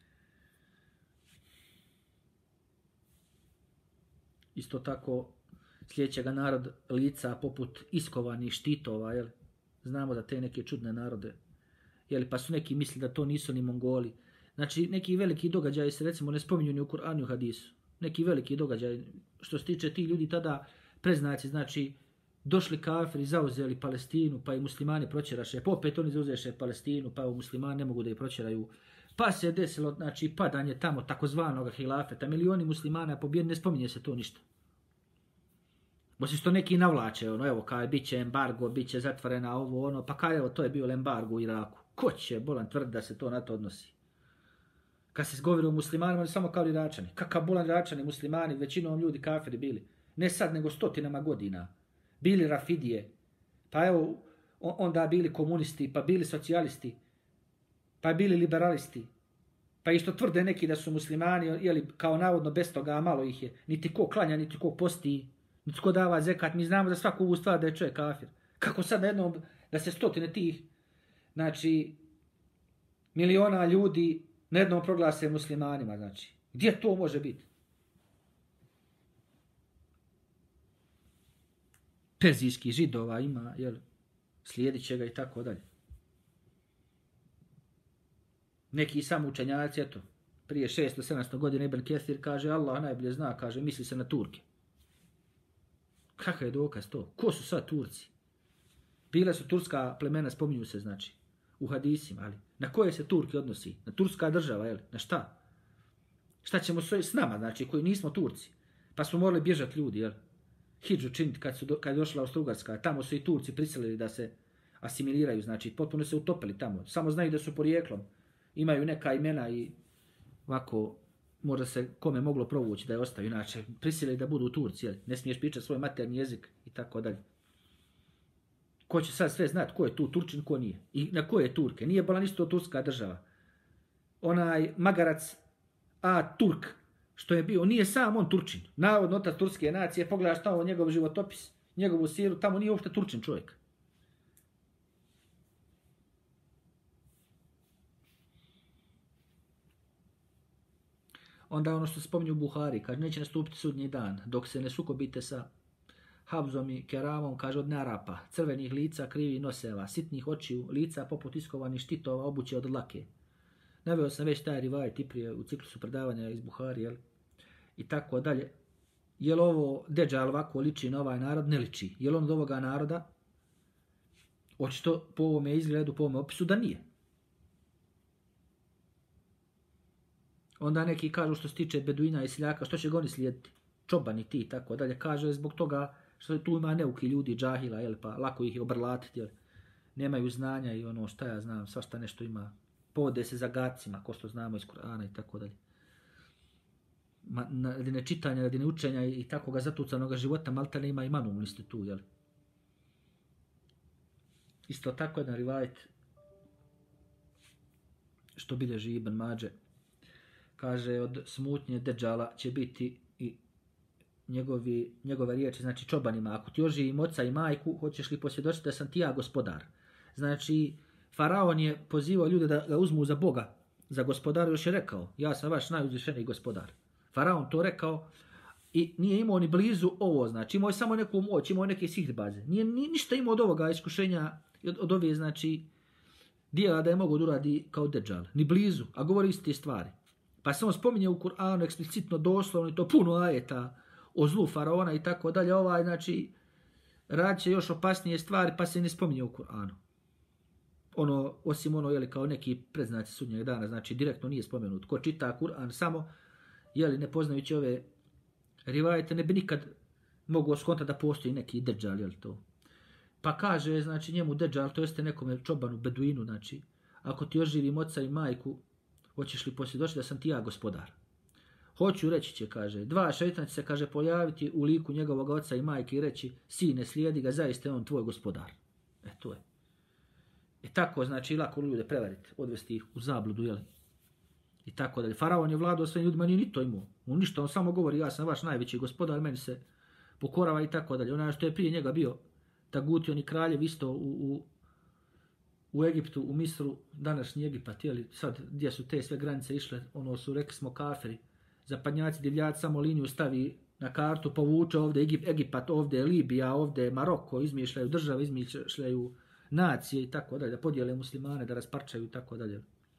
[SPEAKER 1] Isto tako sljedećega narod lica poput iskovanih štitova, jel? Znamo da te neke čudne narode, jel? Pa su neki misli da to nisu ni Mongoli. Znači neki veliki događaji se recimo ne spominju ni u Kur'anu i u hadisu. Neki veliki događaj što se tiče ti ljudi tada preznaci, znači došli kafiri, zauzeli Palestinu, pa i muslimani proćeraše, pa opet oni zauzeše Palestinu, pa u muslimani ne mogu da je proćeraju. Pa se desilo, znači, padanje tamo takozvanog hilafeta, milioni muslimana pobjedi, ne spominje se to ništa. Osim što neki navlače, ono, evo, kao je, bit će embargo, bit će zatvorena ovo, ono, pa kao evo, to je bio embargo u Iraku. Ko će, bolan, tvrdi da se to na to odnosi? Kad se govori o muslimanima, oni samo kao Iračani. Kakav bolan Iračani, muslimani, većinom ljudi kafiri bili. Ne sad, nego stotinama godina. Bili rafidije, pa evo, onda bili komunisti, pa bili socijalisti, pa bili liberalisti, pa isto tvrde neki da su muslimani, jeli, kao navodno bez toga, a malo ih je, niti ko klanja, niti ko posti, niti ko dava zekat, mi znamo za svaku ovu stvar da je čovjek kafir. Kako sad na jednom, da se stotine tih, znači, miliona ljudi na jednom proglase muslimanima, znači, gdje to može biti? Perzijskih židova ima, jel, slijedit će ga i tako dalje. Neki sam učenjaci, eto, prije šesto do sedamsto godina Ibn Kesir kaže, Allah najbolje zna, kaže, misli se na Turke. Kakav je dokaz to? Ko su sad Turci? Bile su turska plemena, spominju se, znači, u hadisima, ali na koje se Turki odnosi? Na turska država, jel? Na šta? Šta ćemo s nama, znači, koji nismo Turci? Pa smo morali bježati ljudi, jel? Hidžu činiti kad, su do, kad je došla Austro-Ugarska. Tamo su i Turci prisilili da se asimiliraju, znači, potpuno se utopili tamo. Samo znaju da su porijeklom. Imaju neka imena i ovako, možda se kome moglo provući da je ostaju, inače prisili da budu Turci, jel? Ne smiješ pričati svoj materni jezik i tako dalje. Ko će sad sve znati ko je tu Turčin, ko nije. I na koje Turke. Nije bila nisto turska država. Onaj magarac A. Turk, što je bio, nije sam on Turčin. Navodno otac turske nacije, pogledaš tamo njegov životopis, njegovu siru, tamo nije uopšte Turčin čovjek. Onda ono što spominju u Buhari, kaže neće nastupiti sudnji dan, dok se ne sukobite sa Habzom i Keramom, kaže od narapa, crvenih lica, krivih noseva, sitnih očiju, lica poput iskovanih štitova, obuće od lake. Naveo sam već taj rivajet i prije u ciklusu predavanja iz Buhari, jel? I tako dalje. Je li ovo Dejjal ovako liči na ovaj narod? Ne liči. Je li on od ovoga naroda? Očito po ovome izgledu, po ovome opisu da nije. Onda neki kažu što se tiče beduina i seljaka, što će ga oni slijediti? Čobani ti i tako dalje. Kaže zbog toga što tu ima neuki ljudi, džahila, jel, pa lako ih je obrlatiti, jel. Nemaju znanja i ono šta ja znam, svašta nešto ima. Povode se za gacima, ko što znamo iz Kur'ana i tako dalje. Radi nečitanja, radi neučenja i tako ga zatucanog života, malta ne ima i manu u listu tu, jel. Isto tako jedan rivajet što bilježi Ibn Mađe. Kaže od smutnje Dejjala će biti i njegovi, njegove riječi, znači čobanima. Ako ti oživim oca i majku, hoćeš li posvjedočiti da sam ti ja gospodar? Znači, Faraon je pozivao ljude da ga uzmu za Boga, za gospodara, još je rekao, ja sam vaš najuzvišeniji gospodar. Faraon to rekao i nije imao ni blizu ovo, znači imao je samo neku moć, imao neke sihrbaze. Nije ni, ništa imao od ovoga iskušenja, od, od ove, znači, dijela da je mogo da uradi kao Dejjal. Ni blizu, a govori iste stvari. Pa se on spominje u Kur'anu eksplicitno, doslovno i to puno ajeta o zlu Faraona i tako dalje. Ovaj, znači, radit će još opasnije stvari, pa se ne spominje u Kur'anu. Ono, osim ono, jeli, kao neki predznaci sudnjeg dana, znači, direktno nije spomenut. Ko čita Kur'an samo, jeli, ne poznajući ove rivajete, ne bi nikad mogu skontati da postoji neki Dejjal, jel to. Pa kaže, znači, njemu Dejjal, to jeste nekome čobanu, beduinu, znači, ako ti oživim oca i majku, hoćeš li posvjedočiti da sam ti ja gospodar? Hoću, reći će, kaže, dva šeitana će se, kaže, pojaviti u liku njegovog oca i majke i reći, sine, slijedi ga, zaista je on tvoj gospodar. E, to je. E tako, znači, lako ljude prevariti, odvesti ih u zabludu, jel? I tako dalje. Faraon je vladao svojim ljudima, nije ni to imao. On ništa, on samo govori, ja sam vaš najveći gospodar, meni se pokorava i tako dalje. Onaj što je prije njega bio Tagution i kraljev isto u, u u Egiptu, u Misru, današnji Egipat, jeli, sad gdje su te sve granice išle, ono su, rekli smo, kafiri, zapadnjaci, divljaci, samo liniju stavi na kartu, povuče ovdje Egip, Egipat, ovdje Libija, ovdje Maroko, izmišljaju države, izmišljaju nacije i tako dalje, da podijele muslimane, da rasparčaju i tako dalje.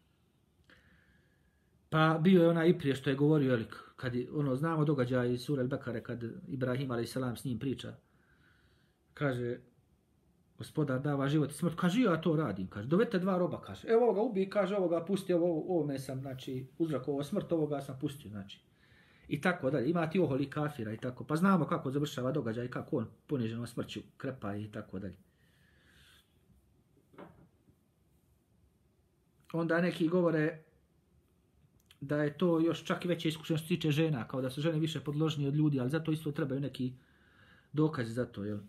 [SPEAKER 1] Pa bio je onaj i prije što je govorio, jeli, kad je, ono, znamo događaj iz Sure al-Bekare, kad Ibrahim a.s. s njim priča, kaže, gospodar dava život i smrt, kaže, ja to radim, kaže, dovete dva roba, kaže, evo ovoga ubi, kaže, ovoga pusti, ovo, ovome sam, znači, uzrokovao smrt, ovoga sam pustio, znači. I tako dalje, ima ti oholi kafira i tako, pa znamo kako završava događaj, kako on poniženo smrću krepa i tako dalje. Onda neki govore da je to još čak i veće iskušenje što se tiče žena, kao da su žene više podložnije od ljudi, ali zato isto trebaju neki dokazi za to, jel?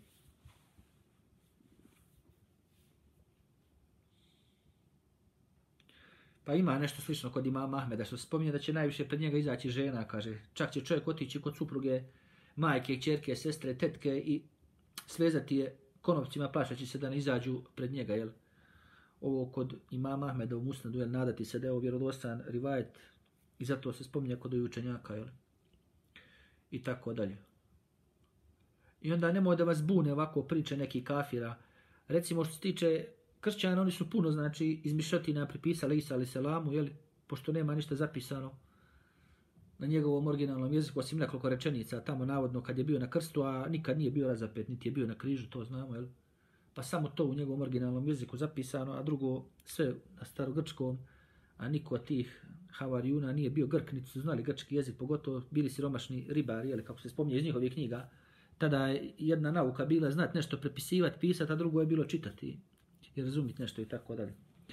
[SPEAKER 1] Pa ima nešto slično kod imama Ahmeda, što se spominje da će najviše pred njega izaći žena, kaže. Čak će čovjek otići kod supruge, majke, kćerke, sestre, tetke i svezati je konopcima plašaći se da ne izađu pred njega, jel? Ovo kod imama Ahmeda u Musnadu, jel, nadati se da je ovo vjerodostan rivajet i zato se spominje kod učenjaka, jel? I tako dalje. I onda nemoj da vas bune ovako priče neki kafira. Recimo što se tiče kršćana, oni su puno, znači, izmišljotina pripisali Isa alaih selamu, jel, pošto nema ništa zapisano na njegovom originalnom jeziku, osim nekoliko rečenica tamo navodno kad je bio na krstu, a nikad nije bio razapet, niti je bio na križu, to znamo, jel. Pa samo to u njegovom originalnom jeziku zapisano, a drugo sve na starogrčkom, a niko od tih havarijuna nije bio Grk, niti su znali grčki jezik, pogotovo bili siromašni ribari, jel, kako se spominje iz njihovih knjiga. Tada je jedna nauka bila znati nešto prepisivati, pisati, a drugo je bilo čitati i razumjeti nešto i tako dalje.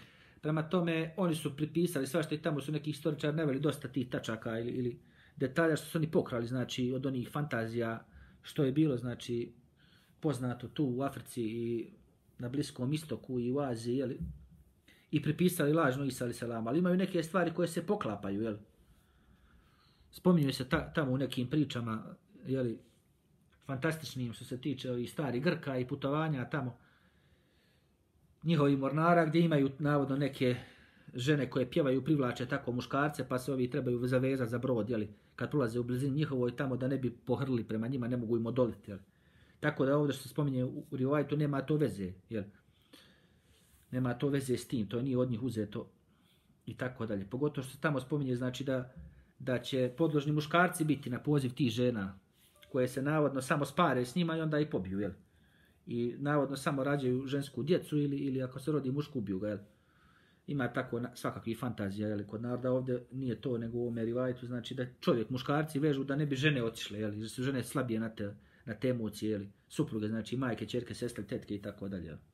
[SPEAKER 1] Prema tome, oni su pripisali svašta i tamo su neki historičari naveli dosta tih tačaka ili, ili detalja što su oni pokrali, znači, od onih fantazija što je bilo, znači, poznato tu u Africi i na Bliskom istoku i u Aziji, jeli, i pripisali lažno Isa alejhi selam, ali imaju neke stvari koje se poklapaju, jel? Spominju se ta, tamo u nekim pričama, jeli, fantastičnim što se tiče ovih starih Grka i putovanja tamo, njihovi mornara gdje imaju navodno neke žene koje pjevaju, privlače tako muškarce, pa se ovi trebaju zavezati za brod, jeli, kad prolaze u blizini njihovoj tamo da ne bi pohrlili prema njima, ne mogu im odoliti, jeli. Tako da ovdje što se spominje u, u rivajtu nema to veze, jel? Nema to veze s tim, to nije od njih uzeto i tako dalje. Pogotovo što se tamo spominje, znači da, da će podložni muškarci biti na poziv tih žena koje se navodno samo spare s njima i onda i pobiju, jel? I navodno samo rađaju žensku djecu ili, ili ako se rodi mušku ubiju ga, jel? Ima tako svakakvih fantazija, jel? Kod naroda ovdje nije to nego u ovome rivajtu, znači da čovjek, muškarci vežu da ne bi žene otišle, jel? Jer su žene slabije na te, na te emocije, jel? Supruge, znači majke, ćerke, sestre, tetke i tako dalje, jel?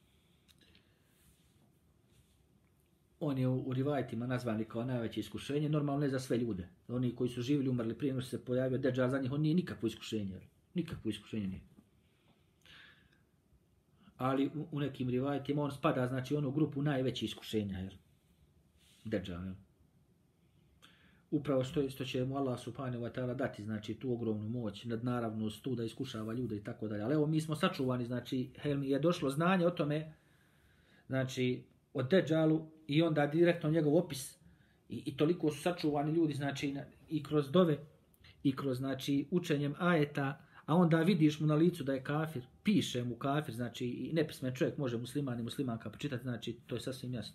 [SPEAKER 1] On je u, u rivajtima nazvani kao najveće iskušenje, normalno ne za sve ljude. Oni koji su živjeli, umrli prije nego se pojavio Deđal za njih, on nije nikakvo iskušenje, jel? Nikakvo iskušenje nije. Ali u, u nekim rivajtima on spada, znači, u onu grupu najvećih iskušenja, jel? Deđal, jel? Upravo što, što će mu Allah subhanahu wa ta'ala dati, znači, tu ogromnu moć, nadnaravnost, tu da iskušava ljude i tako dalje. Ali evo, mi smo sačuvani, znači, Helmi je došlo znanje o tome, znači, o Deđalu i onda direktno njegov opis i, i toliko su sačuvani ljudi, znači, i kroz dove, i kroz, znači, učenjem ajeta, a onda vidiš mu na licu da je kafir, piše mu kafir, znači, i nepismen čovjek može musliman i muslimanka počitati, znači, to je sasvim jasno.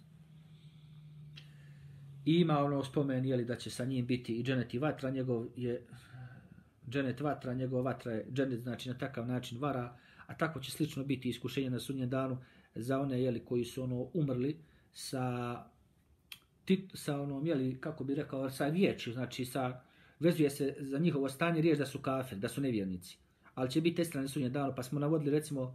[SPEAKER 1] I ima ono spomen, jeli, da će sa njim biti i dženet i vatra, njegov je dženet vatra, njegov vatra je dženet, znači, na takav način vara, a tako će slično biti iskušenje na sudnjem danu za one, jeli, koji su ono umrli sa, tit, sa onom, jeli, kako bi rekao, sa riječju, znači, sa, vezuje se za njihovo stanje riječ da su kafir, da su nevjernici. Ali će biti testirani na sudnjem danu, pa smo navodili, recimo,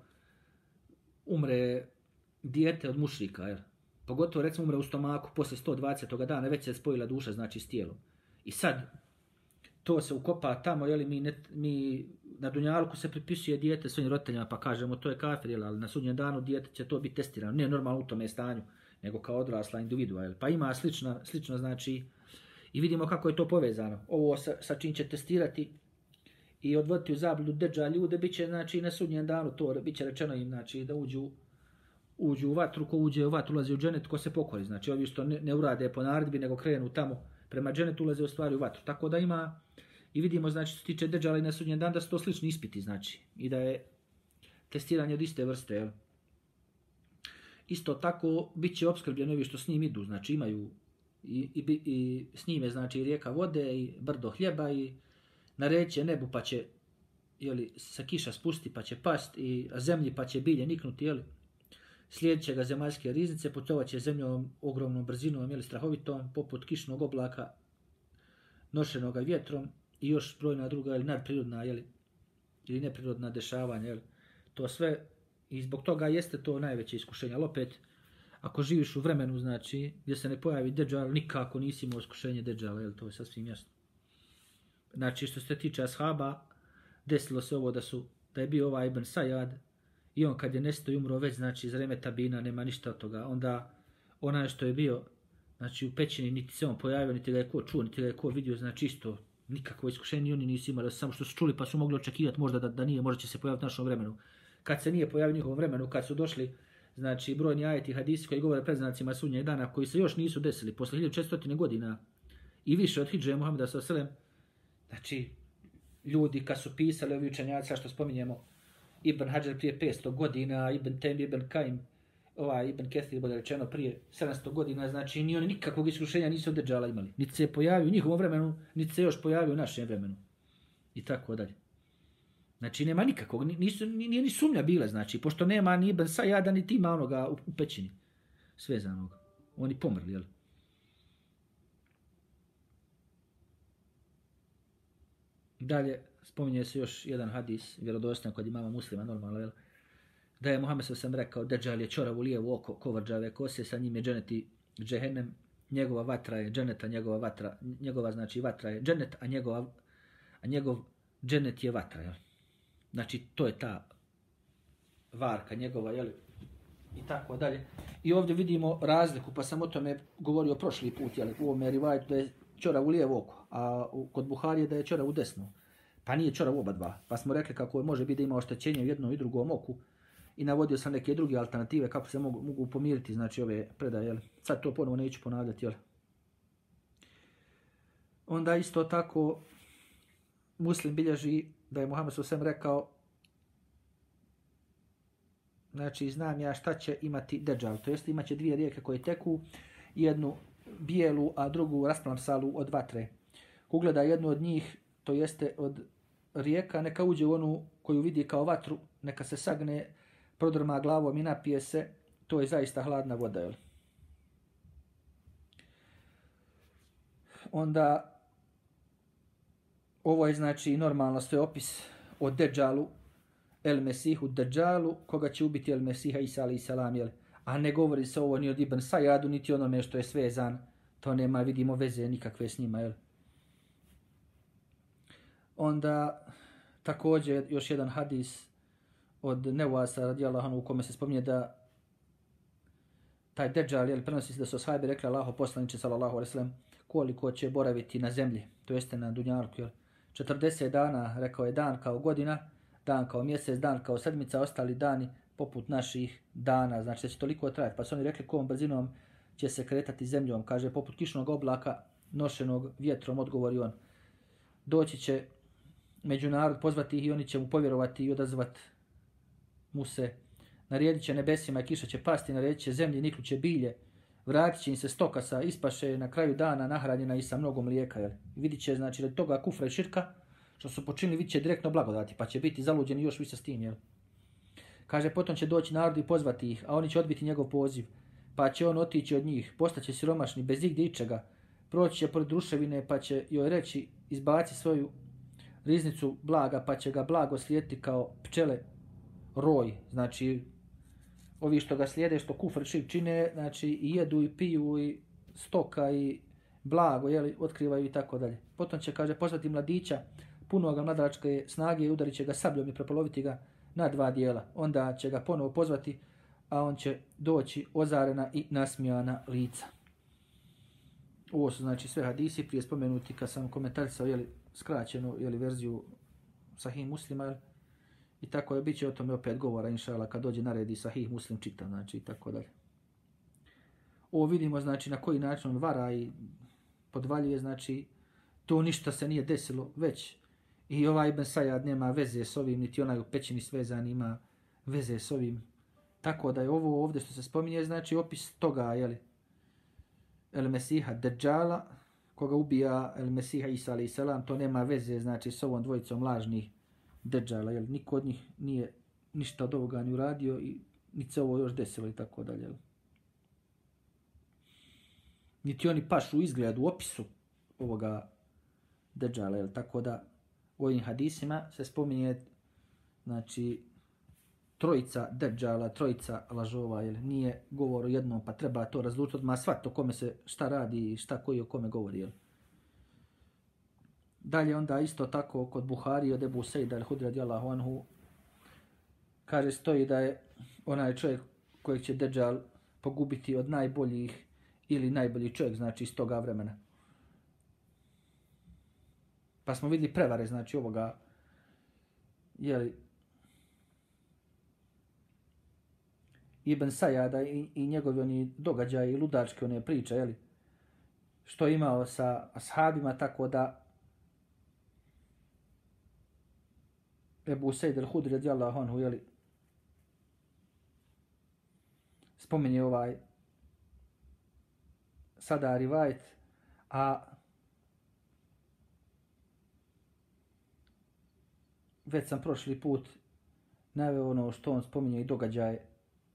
[SPEAKER 1] umre dijete od mušrika, jel? Pogotovo, recimo, umre u stomaku poslije sto dvadesetoga dana, već se spojila duša, znači, s tijelom. I sad, to se ukopa tamo, jeli, mi, ne, mi na dunjalku se pripisuje dijete svojim roditeljima, pa kažemo, to je kafir, jel? Ali na sudnjem danu dijete će to biti testirano. Ne normalno u tome stanju, nego kao odrasla individua, jel? Pa ima slično, slično, znači, i vidimo kako je to povezano. Ovo sa, sa čim će testirati i odvoditi u zabludu Deđal ljude, bit će, znači, na sudnjem danu to, bit će rečeno im, znači, da uđu, uđu u vatru, ko uđe u vatru, ulazi u dženet, ko se pokori. Znači, ovi što ne, ne urade po naredbi, nego krenu tamo prema dženetu, ulaze u stvari u vatru. Tako da ima, i vidimo, znači, što se tiče Deđala i na sudnjem danu, da su to slični ispiti, znači, i da je testiranje od iste vrste, jel? Isto tako, bit će opskrbljeni ovi što s njim idu, znači, imaju i, i, i s njime, znači, rijeka vode i brdo hljeba i nareće nebu pa će, jeli, sa kiša spusti pa će past i zemlji pa će bilje niknuti, jeli. Slijedit će ga zemaljske riznice, putovat će zemljom ogromnom brzinom, jeli, strahovitom, poput kišnog oblaka, nošenoga vjetrom i još brojna druga, jeli, nadprirodna, jeli, ili neprirodna dešavanja, jeli. To sve, i zbog toga jeste to najveće iskušenje, ali opet, ako živiš u vremenu, znači, gdje se ne pojavi Deđal, nikako nisi imao iskušenje Deđala, jel, to je sasvim jasno. Znači, što se tiče ashaba, desilo se ovo da su, da je bio ovaj Ibn Sajad, i on kad je nestao i umro već, znači, iz vreme tabina, nema ništa od toga. Onda, onaj što je bio, znači, u pećini, niti se on pojavio, niti ga je ko čuo, niti ga je ko vidio, znači, isto, nikakvo iskušenje, oni nisu imali, samo što su čuli, pa su mogli očekivati možda da, da nije, možda će se pojaviti u našom vremenu. Kad se nije pojavio u njihovom vremenu, kad su došli, znači, brojni ajeti hadisi koji govore predznacima sudnjeg dana, koji se još nisu desili, posle hiljadu četiristo godina i više od hidže Muhameda sallallahu alejhi ve sellem, znači, ljudi kad su pisali ovi učenjaci, što spominjemo, Ibn Hajar prije petsto godina, Ibn Taymi, Ibn Qaim, ovaj Ibn Kathir, bude rečeno, prije sedamsto godina, znači, ni oni nikakvog iskušenja nisu od Deđala imali. Niti se je pojavio u njihovom vremenu, niti se još pojavio u našem vremenu. I tako dalje. Znači, nema nikakvog, nisu, nije ni sumnja bila, znači, pošto nema ni Ibn Sajada, ni tima onoga u, u pećini svezanog. Oni pomrli, jel? Dalje, spominje se još jedan hadis, vjerodostan kod imama Muslima, normalno, jel? da je Muhammed sam rekao Dejjal je ćorav u lijevo oko kovrđave kose, sa njim je dženeti džehennem, njegova vatra je dženeta, njegova vatra, njegova znači vatra je dženet, a njegova a njegov dženet je vatra, jel? Znači to je ta varka njegova, jel? I tako dalje. I ovdje vidimo razliku, pa sam o tome govorio prošli put, jel? U ovome rivajetu da je ćorav u lijevo oko, a kod Buharije da je ćorav u desno. Pa nije ćorav oba dva. Pa smo rekli kako može biti da ima oštećenje u jednom i drugom oku. I navodio sam neke druge alternative kako se mogu, mogu pomiriti, znači ove predaje, jel? Sad to ponovo neću ponavljati, jel? Onda isto tako Muslim bilježi da je Muhammed sallallahu alejhi ve sellem rekao, znači znam ja šta će imati Dejjal, to jest imaće dvije rijeke koje teku, jednu bijelu, a drugu rasplamsalu od vatre. Ko gleda jednu od njih, to jeste od rijeka, neka uđe u onu koju vidi kao vatru, neka se sagne, prodrma glavom i napije se, to je zaista hladna voda, jel? Onda ovo je znači normalno sve opis o Dejjalu, El Mesihu Dejjalu, koga će ubiti El Mesiha Isa alejhi selam, jel? A ne govori se ovo ni od Ibn Sajadu, niti onome što je svezan. To nema, vidimo, veze nikakve s njima, jel? Onda također još jedan hadis od Nevasa radijallahu anhu u kome se spominje da taj Dejjal, jel, prenosi se da su ashabi rekli Allahu poslanici sallallahu alejhi ve sellem koliko će boraviti na zemlji, to jeste na dunjalku, jel? četrdeset dana, rekao je, dan kao godina, dan kao mjesec, dan kao sedmica, ostali dani poput naših dana, znači da će toliko trajati. Pa su oni rekli kojom brzinom će se kretati zemljom, kaže poput kišnog oblaka nošenog vjetrom, odgovori on. Doći će međunarod, pozvati ih i oni će mu povjerovati i odazvat mu se. Naredit će nebesima i kiša će pasti, naredit će zemlji, niknuće bilje, vratit će im se stoka sa ispaše na kraju dana nahranjena i sa mnogo mlijeka. Jel? Vidit će, znači, da toga kufra i širka, što su počinili, vidit će direktno blagodati, pa će biti zaluđeni još više s tim. Jel? Kaže, potom će doći narod i pozvati ih, a oni će odbiti njegov poziv, pa će on otići od njih, postaće siromašni, bez igdje ičega, proći će pored ruševine, pa će joj reći, izbaci svoju riznicu blaga, pa će ga blago slijediti kao pčele roj, znači ovi što ga slijede, što kufr šir čine, znači i jedu i piju i stoka i blago, jeli, otkrivaju i tako dalje. Potom će, kaže, pozvati mladića, punoga mladalačke snage i udarit će ga sabljom i prepoloviti ga na dva dijela. Onda će ga ponovo pozvati, a on će doći ozarena i nasmijana lica. Ovo su, znači, sve hadisi prije spomenuti kad sam komentarisao, jeli, skraćenu, jeli, verziju Sahih Muslima, jeli, i tako je, bit će o tome opet govora, inšala, kad dođe naredi Sahih Muslim čita, znači, i tako dalje. Ovo vidimo, znači, na koji način on vara i podvaljuje, znači, to ništa se nije desilo, već i ovaj Ibn Sajad nema veze s ovim, niti onaj u pećini svezan ima veze s ovim. Tako da je ovo ovdje što se spominje, znači, opis toga, jeli, El Mesiha Dejjala, koga ubija El Mesiha Isa alejhi selam, to nema veze, znači, s ovom dvojicom lažnih Dejjala, jel, niko od njih nije ništa od ovoga ni uradio i niti se ovo još desilo i tako dalje. Jel. Niti oni pašu u izgledu, u opisu ovoga Dejjala, jel, tako da u ovim hadisima se spominje, znači, trojica Dejjala, trojica lažova, jel, nije govor o jednom, pa treba to razlučiti odmah svat o kome se šta radi i šta koji o kome govori, jel. Dalje onda isto tako kod Buhari od Ebu Sejda al-Hudri radijallahu anhu kaže, stoji da je onaj čovjek kojeg će Dejjal pogubiti od najboljih ili najbolji čovjek, znači iz toga vremena. Pa smo vidjeli prevare, znači ovoga, jeli, Ibn Sajada i, i njegovi oni događaji i ludačke one priče, jeli, što je imao sa ashabima, tako da Ebu Sejd al-Hudri radijallahu anhu, jeli, spominje ovaj sada rivajet, a već sam prošli put naveo ono što on spominje i događaje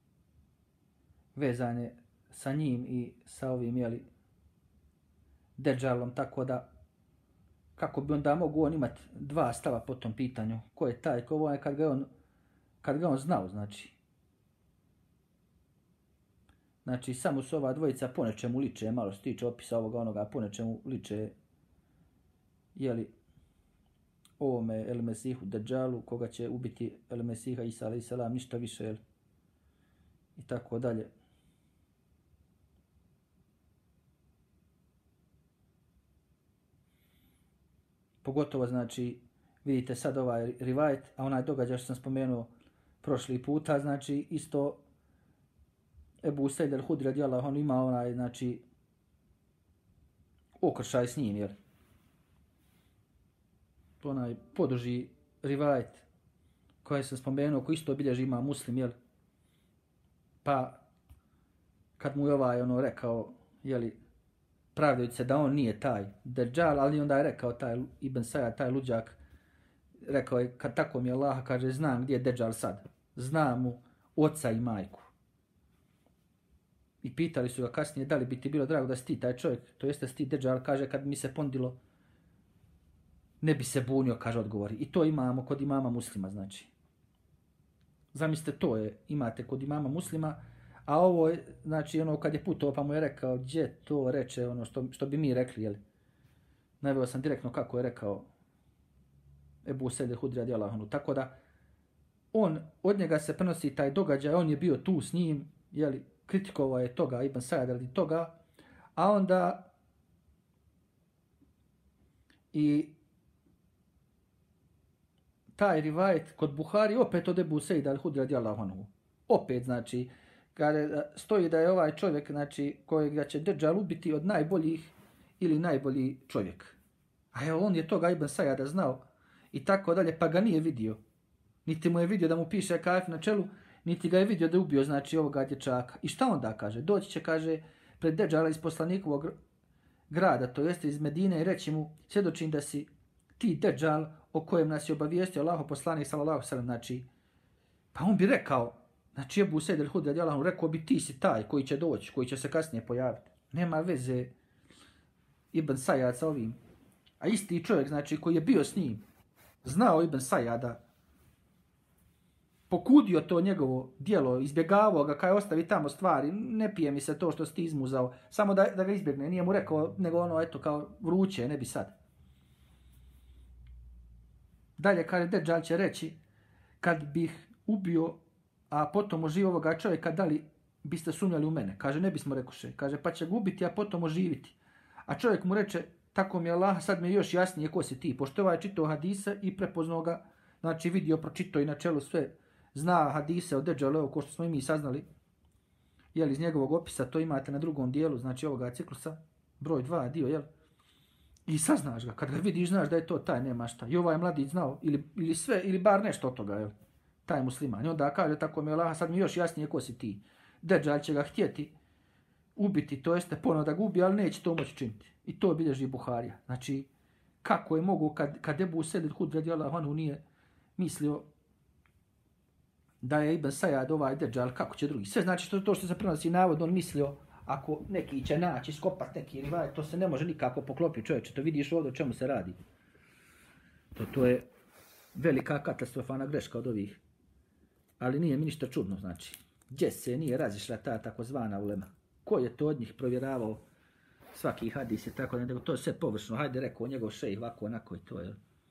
[SPEAKER 1] vezane sa njim i sa ovim, jeli, Dejjalom, tako da kako bi onda mogu on imati dva stava po tom pitanju, ko je taj, ko je kad ga on, kad ga on znao, znači, Znači, samo su ova dvojica po nečemu liče, malo što tiče opisa ovoga onoga, po nečemu liče, jeli, ovome El Mesihu Dajjalu, koga će ubiti El Mesiha Isa alejhi selam, ništa više, jel? I tako dalje. Pogotovo, znači, vidite sad ovaj rivajet, a onaj događaj što sam spomenuo prošli puta, znači, isto Ebu Sejd el-Hudri radijallahu anhu ima onaj, znači, okršaj s njim, jel? Onaj poduži rivajet koji sam spomenuo, koji isto bilježi ima Muslim, jel? Pa, kad mu je ovaj ono rekao, jeli, pravdajući se da on nije taj Dajjal, ali onda je rekao taj Ibn Sajad, taj luđak, rekao je, kad tako mi je Allah, kaže, znam gdje je Dajjal sad. Znam mu oca i majku. I pitali su ga kasnije, da li bi ti bilo drago da si ti taj čovjek, to jeste si ti Dajjal, kaže, kad mi se pondilo, ne bi se bunio, kaže, odgovori. I to imamo kod imama Muslima, znači. Zamislite, to je, imate kod imama Muslima, a ovo je, znači, ono, kad je putovao, pa mu je rekao, gdje to reče, ono, što, što bi mi rekli, jel? Naveo sam direktno kako je rekao Ebu Sejd el-Hudri radijallahu anhu. Tako da, on, od njega se prenosi taj događaj, on je bio tu s njim, jeli, kritikovao je toga, Ibn Sajad radi toga, a onda i taj rivajet kod Buhari opet od Ebu Sejda el-Hudri radijallahu anhu. Opet, znači, kada stoji da je ovaj čovjek, znači, kojeg će Dajjal ubiti od najboljih ili najbolji čovjek. A evo, on je toga Ibn Sajada znao i tako dalje, pa ga nije vidio. Niti mu je vidio da mu piše kafir na čelu, niti ga je vidio da je ubio, znači, ovoga dječaka. I šta onda kaže? Doći će, kaže, pred Dajjala iz poslanikovog grada, to jeste iz Medine, i reći mu, svjedočim da si ti Dajjal o kojem nas je obavijestio Allahov poslanik sallallahu alejhi ve sellem, znači, pa on bi rekao, znači, Ebu Sejd el-Hudri radijallahu anhu, rekao bi, ti si taj koji će doći, koji će se kasnije pojaviti. Nema veze Ibn Sajad sa ovim. A isti čovjek, znači, koji je bio s njim, znao Ibn Sajada, pokudio to njegovo djelo, izbjegavao ga, kaj ostavi tamo stvari, ne pije mi se to što si ti izmuzao, samo da, da ga izbjegne. Nije mu rekao, nego ono, eto, kao vruće, ne bi sad. Dalje, kaže, Dajjal će reći, kad bih ubio, a potom oživio ovoga čovjeka, da li biste sumnjali u mene? Kaže, ne bismo rekoše. Kaže, pa će ga ubiti, a potom oživiti. A čovjek mu reče, tako mi je Allah, sad mi je još jasnije ko si ti. Pošto ovaj čitao hadise i prepoznao ga, znači vidio, pročitao i na čelu sve, zna hadise o Dajjalu, ko što smo i mi saznali, jel, iz njegovog opisa, to imate na drugom dijelu, znači ovoga ciklusa, broj dva dio, jel? I saznaš ga, kad ga vidiš, znaš da je to taj, nema šta. I ovaj mladić znao, ili, ili sve, ili bar nešto od toga, jel? Taj musliman. I onda kaže, tako mi je Allah, sad mi još jasnije ko si ti. Dajjal će ga htjeti ubiti, to jeste ponovno da ga ubije, ali neće to moći činiti. I to bilježi Buharija. Znači, kako je mogu, kad, kad Ebu Sejd el-Hudri radijallahu anhu nije mislio da je Ibn Sajad ovaj Dajjal, kako će drugi. Sve znači što to što se prenosi navodno, on mislio, ako neki će naći, skopat neki rivajet, to se ne može nikako poklopiti, čovječe, to vidiš ovdje o čemu se radi. To, to je velika katastrofana greška od ovih. Ali nije mi ništa čudno, znači. Gdje se nije razišla ta takozvana ulema? Ko je to od njih provjeravao svaki hadis i tako, nego to je sve površno. Hajde, rekao njegov šejh, ovako, onako i to je.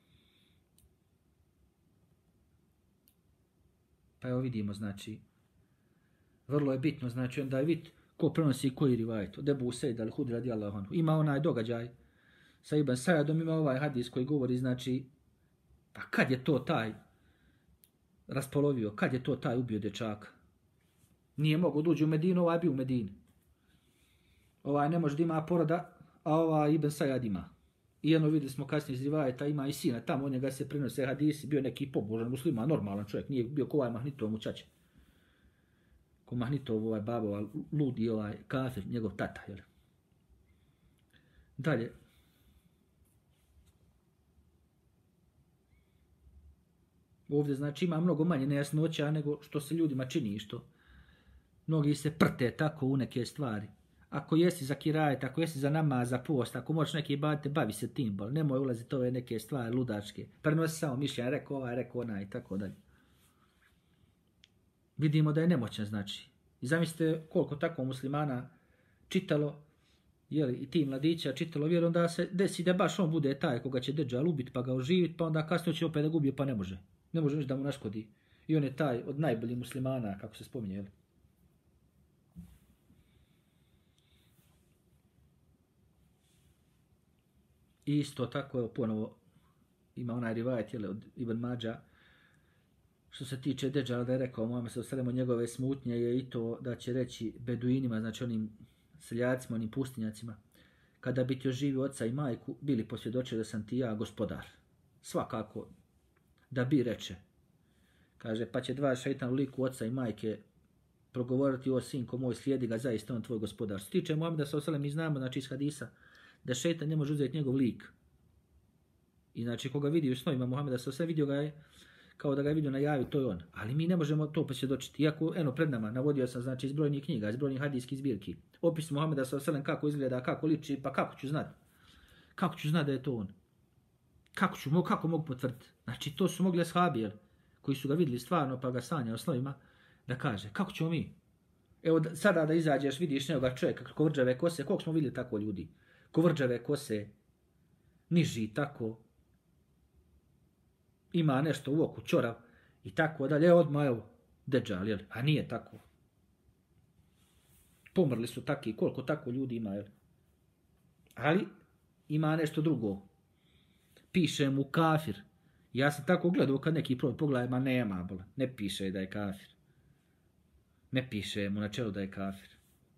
[SPEAKER 1] Pa evo vidimo, znači, vrlo je bitno, znači, onda je vid ko prenosi koji rivajet. Od Ebu Sejda el-Hudri radijallahu anhu. Ima onaj događaj sa Ibn Sajadom, ima ovaj hadis koji govori, znači, pa kad je to taj raspolovio, kad je to taj ubio dječaka? Nije mogao da uđe u Medinu, ovaj bio u Medini. Ovaj ne može da ima poroda, a ovaj Ibn Sajad ima. I jedno vidjeli smo kasnije iz rivajeta, ima i sina, tamo od njega se prenose hadisi, bio neki pobožan musliman, normalan čovjek, nije bio ko ovaj Mahnitov mu čače. Ko Mahnitov ovaj babo, ovaj ludi ovaj kafir, njegov tata, jel? Dalje. Ovdje znači ima mnogo manje nejasnoća nego što se ljudima čini, što mnogi se prte tako u neke stvari. Ako jesi za kirajet, ako jesi za namaz, za post, ako možeš neki baviti, bavi se tim, bol. Nemoj ulaziti ove neke stvari ludačke. Prenosi samo mišljenja, rekao ovaj, rekao onaj i tako dalje. Vidimo da je nemoćan, znači. I zamislite koliko tako muslimana čitalo, jeli, i ti mladića čitalo vjeru, onda se desi da baš on bude taj koga će Deđal ubiti pa ga oživiti, pa onda kasnije će opet da ga ubije pa ne može. Ne može ništa da mu naškodi. I on je taj od najboljih muslimana, kako se spominje, jeli. I isto tako, evo, ponovo ima onaj rivajet, jeli, od Ibn Mađa, što se tiče Deđala, da je rekao Muhammed sallallahu alejhi ve sellem, njegove smutnje je i to da će reći beduinima, znači onim seljacima, onim pustinjacima, kada bi ti oživio oca i majku, bili posvjedočili da sam ti ja gospodar. Svakako da bi reče. Kaže, pa će dva šeitan u liku oca i majke progovoriti, o sinko moj, slijedi ga, zaista on tvoj gospodar. Što tiče Muhammeda sallallahu alejhi ve sellem, mi znamo, znači iz hadisa, da šeitan ne može uzeti njegov lik. I znači koga vidi u snovima Muhammeda sallallahu alejhi ve sellem, vidio ga je kao da ga je vidio na javi, to je on. Ali mi ne možemo to posvjedočiti. Iako, eno, pred nama, navodio sam, znači, iz brojnih knjiga, iz brojnih hadijskih zbirki. Opis Muhammeda sallallahu alejhi ve sellem, kako izgleda, kako liči, pa kako ću znati? Kako ću znati da je to on? Kako ću, kako mogu potvrditi? Znači, to su mogli ashabi, koji su ga vidjeli stvarno, pa ga sanja o snovima, da kaže, kako ćemo mi? Evo, sada da izađeš, vidiš nekoga čovjeka, kovrđave kose, koliko smo vidjeli tako ljudi? Kovrđave kose, niži, tako, ima nešto u oku, čorav, i tako dalje, odmah, evo, Deđal, jel? A nije tako. Pomrli su taki, koliko tako ljudi ima, jel? Ali, ima nešto drugo. Piše mu kafir. Ja sam tako gledao kad neki pogledaj, ma nema, bola, ne piše da je kafir. Ne piše mu na čelu da je kafir.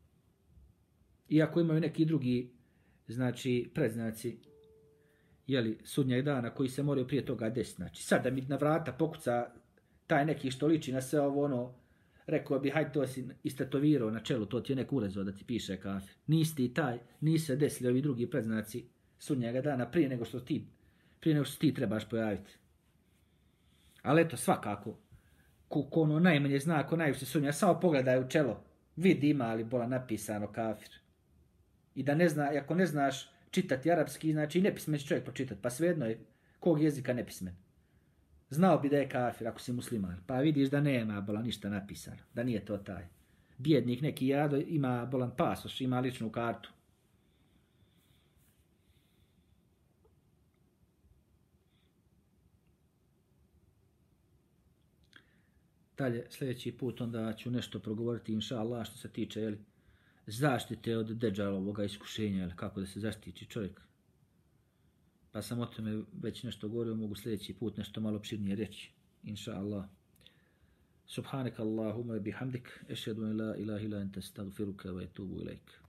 [SPEAKER 1] Iako imaju neki drugi, znači, predznaci, jeli, sudnjeg dana koji se moraju prije toga desiti. Znači, sad da mi na vrata pokuca taj neki što liči na sve ovo, ono, rekao bi, hajde to si istetovirao na čelu, to ti je nek urezao da ti piše kafir. Nisi ti taj, nisi se desili ovi drugi predznaci sudnjega dana prije nego što ti, prije nego što ti trebaš pojaviti. Ali eto, svakako, ko, ko ono najmanje zna, ko najviše sumnja, samo pogledaj u čelo, vidi ima li bola napisano kafir. I da ne zna, ako ne znaš čitati arapski, znači nepismen će čovjek pročitati, pa svejedno je kog jezika nepismen. Znao bi da je kafir ako si musliman, pa vidiš da nema bola ništa napisano, da nije to taj. Bjednik neki jado ima bolan pasoš, ima ličnu kartu. Dalje, sljedeći put onda ću nešto progovoriti, inša Allah, što se tiče, jeli, zaštite od Deđalovoga iskušenja, jeli, kako da se zaštiti čovjek. Pa sam o tome već nešto govorio, mogu sljedeći put nešto malo opširnije reći, inša Allah. Subhanak Allahumma bihamdik, ešhedu in la ilaha illa ente, astagfiruka wa etubu ilaik.